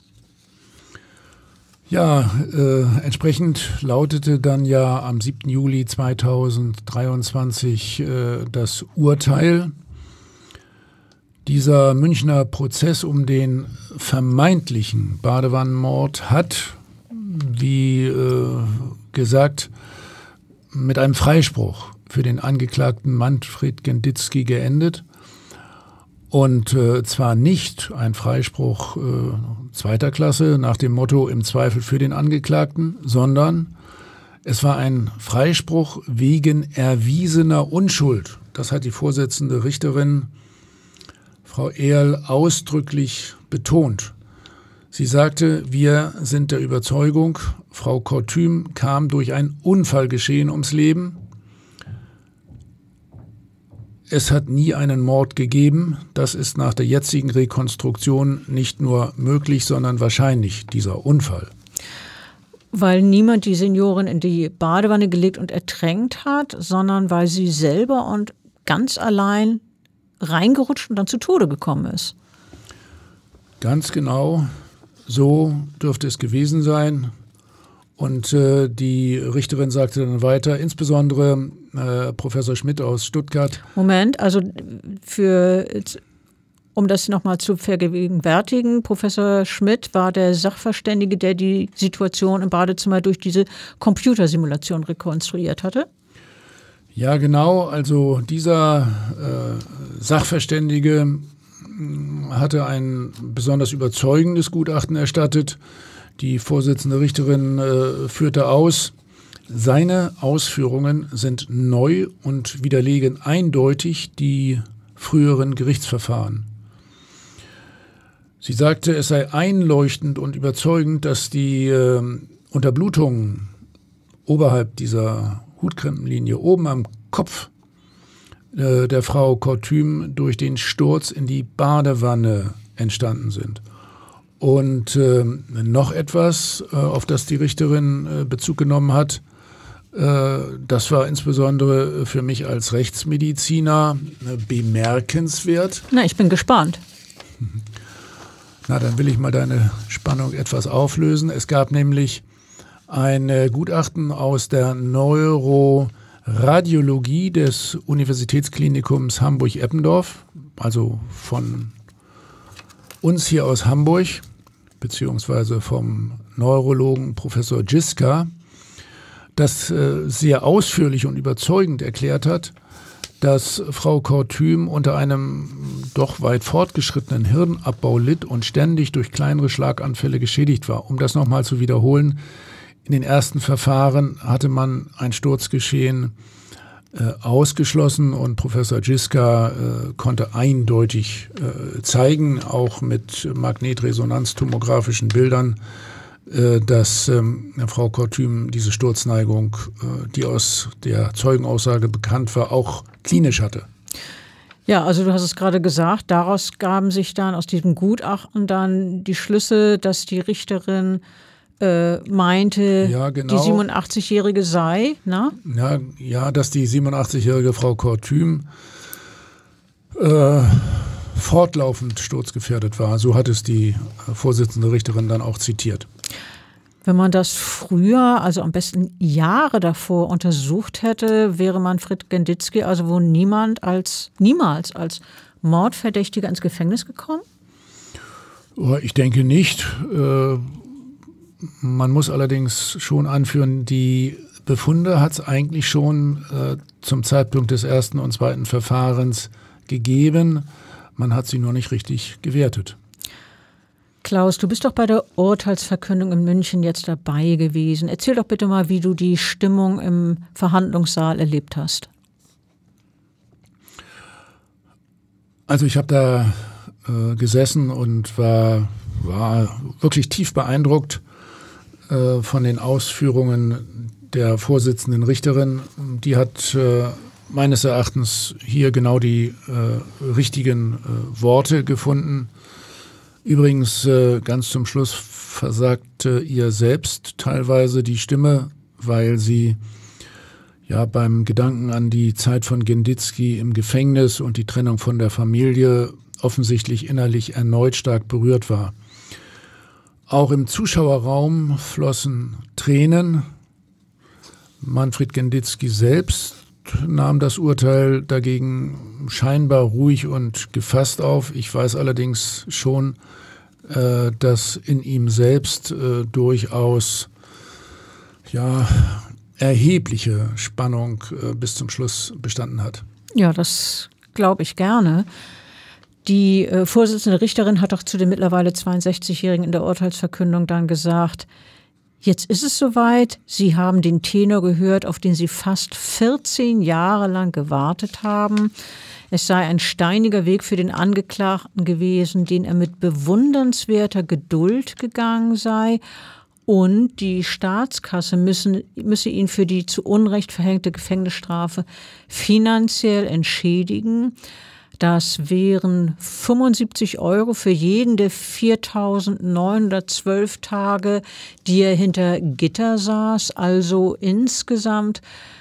Ja, äh, entsprechend lautete dann ja am siebten Juli zweitausenddreiundzwanzig äh, das Urteil. Dieser Münchner Prozess um den vermeintlichen Badewannenmord hat, wie äh, gesagt, mit einem Freispruch für den Angeklagten Manfred Genditzki geendet. Und äh, zwar nicht ein Freispruch äh, zweiter Klasse nach dem Motto im Zweifel für den Angeklagten, sondern Es war ein Freispruch wegen erwiesener Unschuld. Das hat die Vorsitzende Richterin, Frau Ehrl, ausdrücklich betont. Sie sagte, wir sind der Überzeugung, Frau Kortüm kam durch ein Unfallgeschehen ums Leben. Es hat nie einen Mord gegeben. Das ist nach der jetzigen Rekonstruktion nicht nur möglich, sondern wahrscheinlich, dieser Unfall. Weil niemand die Seniorin in die Badewanne gelegt und ertränkt hat, sondern weil sie selber und ganz allein reingerutscht und dann zu Tode gekommen ist. Ganz genau, so dürfte es gewesen sein. Und äh, die Richterin sagte dann weiter, insbesondere äh, Professor Schmidt aus Stuttgart. Moment, also für, um das nochmal zu vergegenwärtigen, Professor Schmidt war der Sachverständige, der die Situation im Badezimmer durch diese Computersimulation rekonstruiert hatte? Ja, genau. Also dieser äh, Sachverständige hatte ein besonders überzeugendes Gutachten erstattet. Die Vorsitzende Richterin äh, führte aus, seine Ausführungen sind neu und widerlegen eindeutig die früheren Gerichtsverfahren. Sie sagte, es sei einleuchtend und überzeugend, dass die äh, Unterblutungen oberhalb dieser Hutkrempenlinie oben am Kopf äh, der Frau Kortüm durch den Sturz in die Badewanne entstanden sind. Und äh, noch etwas, äh, auf das die Richterin äh, Bezug genommen hat, äh, das war insbesondere für mich als Rechtsmediziner äh, bemerkenswert. Na, ich bin gespannt. Na, dann will ich mal deine Spannung etwas auflösen. Es gab nämlich ein äh, Gutachten aus der Neuroradiologie des Universitätsklinikums Hamburg-Eppendorf, also von uns hier aus Hamburg, beziehungsweise vom Neurologen Professor Giska, das äh, sehr ausführlich und überzeugend erklärt hat, dass Frau Kortüm unter einem doch weit fortgeschrittenen Hirnabbau litt und ständig durch kleinere Schlaganfälle geschädigt war. Um das nochmal zu wiederholen, in den ersten Verfahren hatte man ein Sturzgeschehen äh, ausgeschlossen und Professor Giska äh, konnte eindeutig äh, zeigen, auch mit magnetresonanztomografischen Bildern, äh, dass ähm, Frau Kortüm diese Sturzneigung, äh, die aus der Zeugenaussage bekannt war, auch klinisch hatte. Ja, also du hast es gerade gesagt, daraus gaben sich dann aus diesem Gutachten dann die Schlüsse, dass die Richterin äh, meinte, ja, genau. Die siebenundachtzigjährige sei, na? Ja, ja, dass die siebenundachtzigjährige Frau Kortüm äh, fortlaufend sturzgefährdet war. So hat es die Vorsitzende Richterin dann auch zitiert. Wenn man das früher, also am besten Jahre davor untersucht hätte, wäre Manfred Genditzki also wohl niemand als, niemals als Mordverdächtiger ins Gefängnis gekommen? Ich denke nicht. Man muss allerdings schon anführen, die Befunde hat es eigentlich schon zum Zeitpunkt des ersten und zweiten Verfahrens gegeben. Man hat sie nur nicht richtig gewertet. Klaus, du bist doch bei der Urteilsverkündung in München jetzt dabei gewesen. Erzähl doch bitte mal, wie du die Stimmung im Verhandlungssaal erlebt hast. Also ich habe da äh, gesessen und war, war wirklich tief beeindruckt äh, von den Ausführungen der Vorsitzenden Richterin. Die hat äh, meines Erachtens hier genau die äh, richtigen äh, Worte gefunden. Übrigens, äh, ganz zum Schluss versagte ihr selbst teilweise die Stimme, weil sie ja beim Gedanken an die Zeit von Genditzki im Gefängnis und die Trennung von der Familie offensichtlich innerlich erneut stark berührt war. Auch im Zuschauerraum flossen Tränen. Manfred Genditzki selbst nahm das Urteil dagegen scheinbar ruhig und gefasst auf. Ich weiß allerdings schon, äh, dass in ihm selbst äh, durchaus ja, erhebliche Spannung äh, bis zum Schluss bestanden hat. Ja, das glaube ich gerne. Die äh, Vorsitzende Richterin hat doch zu dem mittlerweile zweiundsechzigjährigen in der Urteilsverkündung dann gesagt, Jetzt ist es soweit. Sie haben den Tenor gehört, auf den Sie fast vierzehn Jahre lang gewartet haben. Es sei ein steiniger Weg für den Angeklagten gewesen, den er mit bewundernswerter Geduld gegangen sei. Und die Staatskasse müssen, müsse ihn für die zu Unrecht verhängte Gefängnisstrafe finanziell entschädigen. Das wären fünfundsiebzig Euro für jeden der viertausendneunhundertzwölf Tage, die er hinter Gitter saß, also insgesamt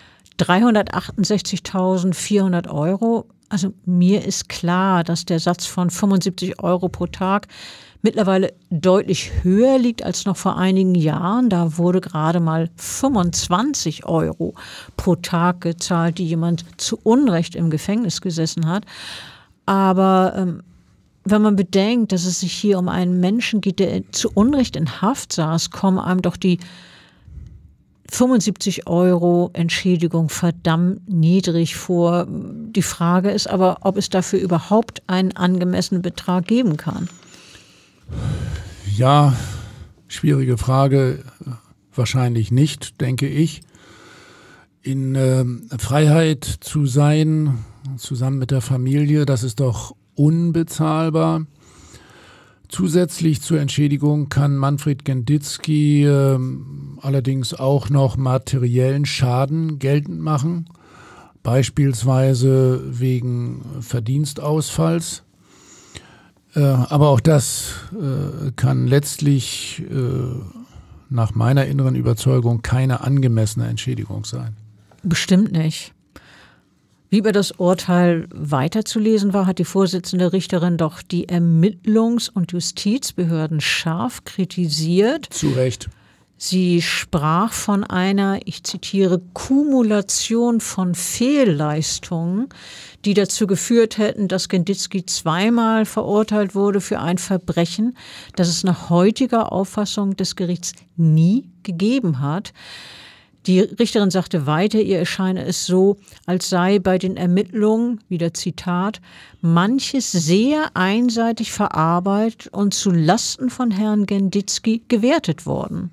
dreihundertachtundsechzigtausendvierhundert Euro. Also mir ist klar, dass der Satz von fünfundsiebzig Euro pro Tag mittlerweile deutlich höher liegt als noch vor einigen Jahren. Da wurde gerade mal fünfundzwanzig Euro pro Tag gezahlt, die jemand zu Unrecht im Gefängnis gesessen hat. Aber ähm, wenn man bedenkt, dass es sich hier um einen Menschen geht, der zu Unrecht in Haft saß, kommen einem doch die fünfundsiebzig Euro Entschädigung verdammt niedrig vor. Die Frage ist aber, ob es dafür überhaupt einen angemessenen Betrag geben kann. Ja, schwierige Frage. Wahrscheinlich nicht, denke ich. In äh, Freiheit zu sein, zusammen mit der Familie, das ist doch unbezahlbar. Zusätzlich zur Entschädigung kann Manfred Genditzki äh, allerdings auch noch materiellen Schaden geltend machen, beispielsweise wegen Verdienstausfalls. Äh, aber auch das äh, kann letztlich äh, nach meiner inneren Überzeugung keine angemessene Entschädigung sein. Bestimmt nicht. Wie über das Urteil weiterzulesen war, hat die Vorsitzende Richterin doch die Ermittlungs- und Justizbehörden scharf kritisiert. Zu Recht. Sie sprach von einer, ich zitiere, Kumulation von Fehlleistungen, die dazu geführt hätten, dass Genditzki zweimal verurteilt wurde für ein Verbrechen, das es nach heutiger Auffassung des Gerichts nie gegeben hat. Die Richterin sagte weiter, ihr erscheine es so, als sei bei den Ermittlungen, wieder Zitat, manches sehr einseitig verarbeitet und zu Lasten von Herrn Genditzki gewertet worden.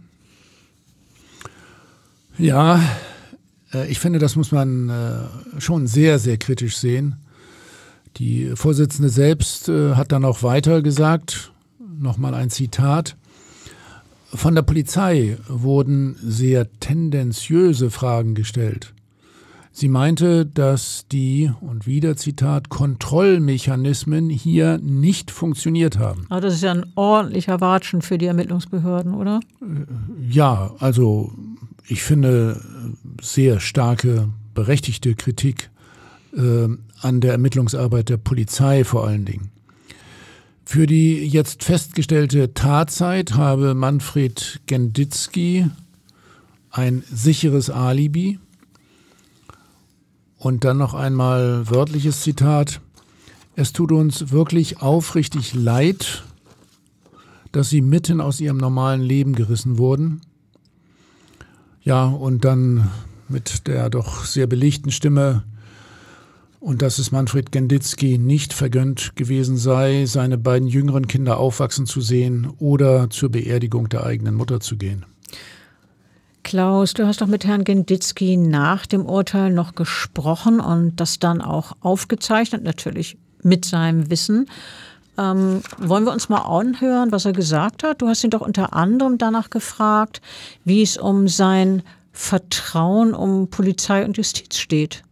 Ja, ich finde, das muss man schon sehr, sehr kritisch sehen. Die Vorsitzende selbst hat dann auch weiter gesagt, nochmal ein Zitat, von der Polizei wurden sehr tendenziöse Fragen gestellt. Sie meinte, dass die, und wieder Zitat, Kontrollmechanismen hier nicht funktioniert haben. Aber das ist ja ein ordentlicher Watschen für die Ermittlungsbehörden, oder? Ja, also ich finde sehr starke, berechtigte Kritik äh, an der Ermittlungsarbeit der Polizei vor allen Dingen. Für die jetzt festgestellte Tatzeit habe Manfred Genditzki ein sicheres Alibi. Und dann noch einmal wörtliches Zitat. Es tut uns wirklich aufrichtig leid, dass Sie mitten aus Ihrem normalen Leben gerissen wurden. Ja, und dann mit der doch sehr belegten Stimme, und dass es Manfred Genditzki nicht vergönnt gewesen sei, seine beiden jüngeren Kinder aufwachsen zu sehen oder zur Beerdigung der eigenen Mutter zu gehen. Klaus, du hast doch mit Herrn Genditzki nach dem Urteil noch gesprochen und das dann auch aufgezeichnet, natürlich mit seinem Wissen. Ähm, wollen wir uns mal anhören, was er gesagt hat? Du hast ihn doch unter anderem danach gefragt, wie es um sein Vertrauen um Polizei und Justiz steht.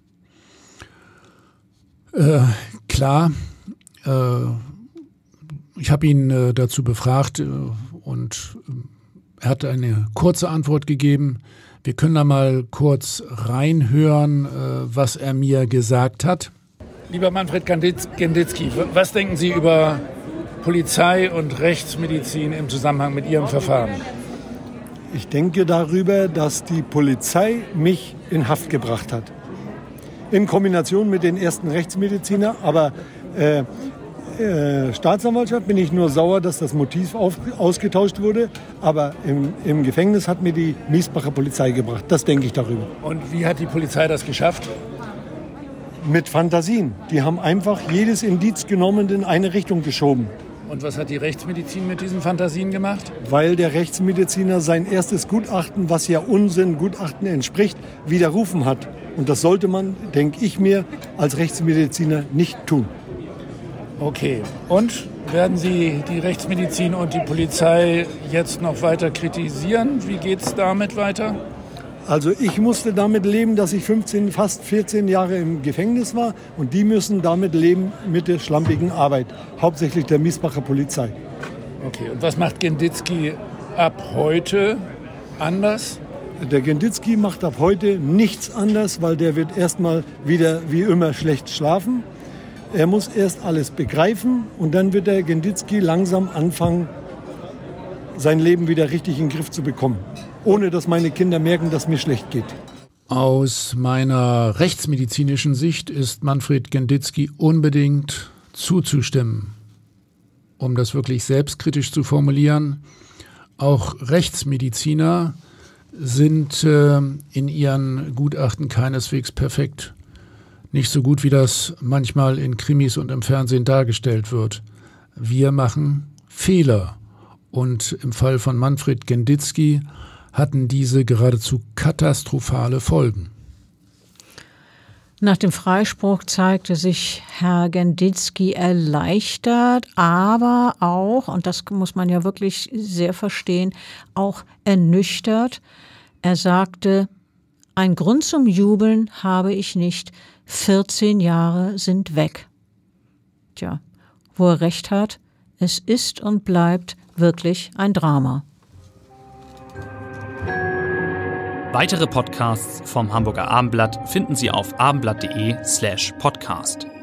Äh, klar, äh, ich habe ihn äh, dazu befragt äh, und er hat eine kurze Antwort gegeben. Wir können da mal kurz reinhören, äh, was er mir gesagt hat. Lieber Manfred Genditzki, was denken Sie über Polizei und Rechtsmedizin im Zusammenhang mit Ihrem Verfahren? Ich denke darüber, dass die Polizei mich in Haft gebracht hat. In Kombination mit den ersten Rechtsmediziner, aber äh, äh, Staatsanwaltschaft bin ich nur sauer, dass das Motiv auf, ausgetauscht wurde, aber im, im Gefängnis hat mir die Miesbacher Polizei gebracht. Das denke ich darüber. Und wie hat die Polizei das geschafft? Mit Fantasien. Die haben einfach jedes Indiz genommen und in eine Richtung geschoben. Und was hat die Rechtsmedizin mit diesen Fantasien gemacht? Weil der Rechtsmediziner sein erstes Gutachten, was ja Unsinn Gutachten entspricht, widerrufen hat. Und das sollte man, denke ich mir, als Rechtsmediziner nicht tun. Okay. Und werden Sie die Rechtsmedizin und die Polizei jetzt noch weiter kritisieren? Wie geht es damit weiter? Also ich musste damit leben, dass ich fünfzehn, fast vierzehn Jahre im Gefängnis war. Und die müssen damit leben mit der schlampigen Arbeit. Hauptsächlich der Miesbacher Polizei. Okay. Und was macht Genditzki ab heute anders? Der Genditzki macht ab heute nichts anders, weil der wird erstmal wieder wie immer schlecht schlafen. Er muss erst alles begreifen und dann wird der Genditzki langsam anfangen, sein Leben wieder richtig in den Griff zu bekommen. Ohne dass meine Kinder merken, dass mir schlecht geht. Aus meiner rechtsmedizinischen Sicht ist Manfred Genditzki unbedingt zuzustimmen. Um das wirklich selbstkritisch zu formulieren, auch Rechtsmediziner sind äh, in ihren Gutachten keineswegs perfekt. Nicht so gut, wie das manchmal in Krimis und im Fernsehen dargestellt wird. Wir machen Fehler. Und im Fall von Manfred Genditzki hatten diese geradezu katastrophale Folgen. Nach dem Freispruch zeigte sich Herr Genditzki erleichtert, aber auch, und das muss man ja wirklich sehr verstehen, auch ernüchtert. Er sagte, ein Grund zum Jubeln habe ich nicht, vierzehn Jahre sind weg. Tja, wo er recht hat, es ist und bleibt wirklich ein Drama. Weitere Podcasts vom Hamburger Abendblatt finden Sie auf abendblatt punkt de slash podcast.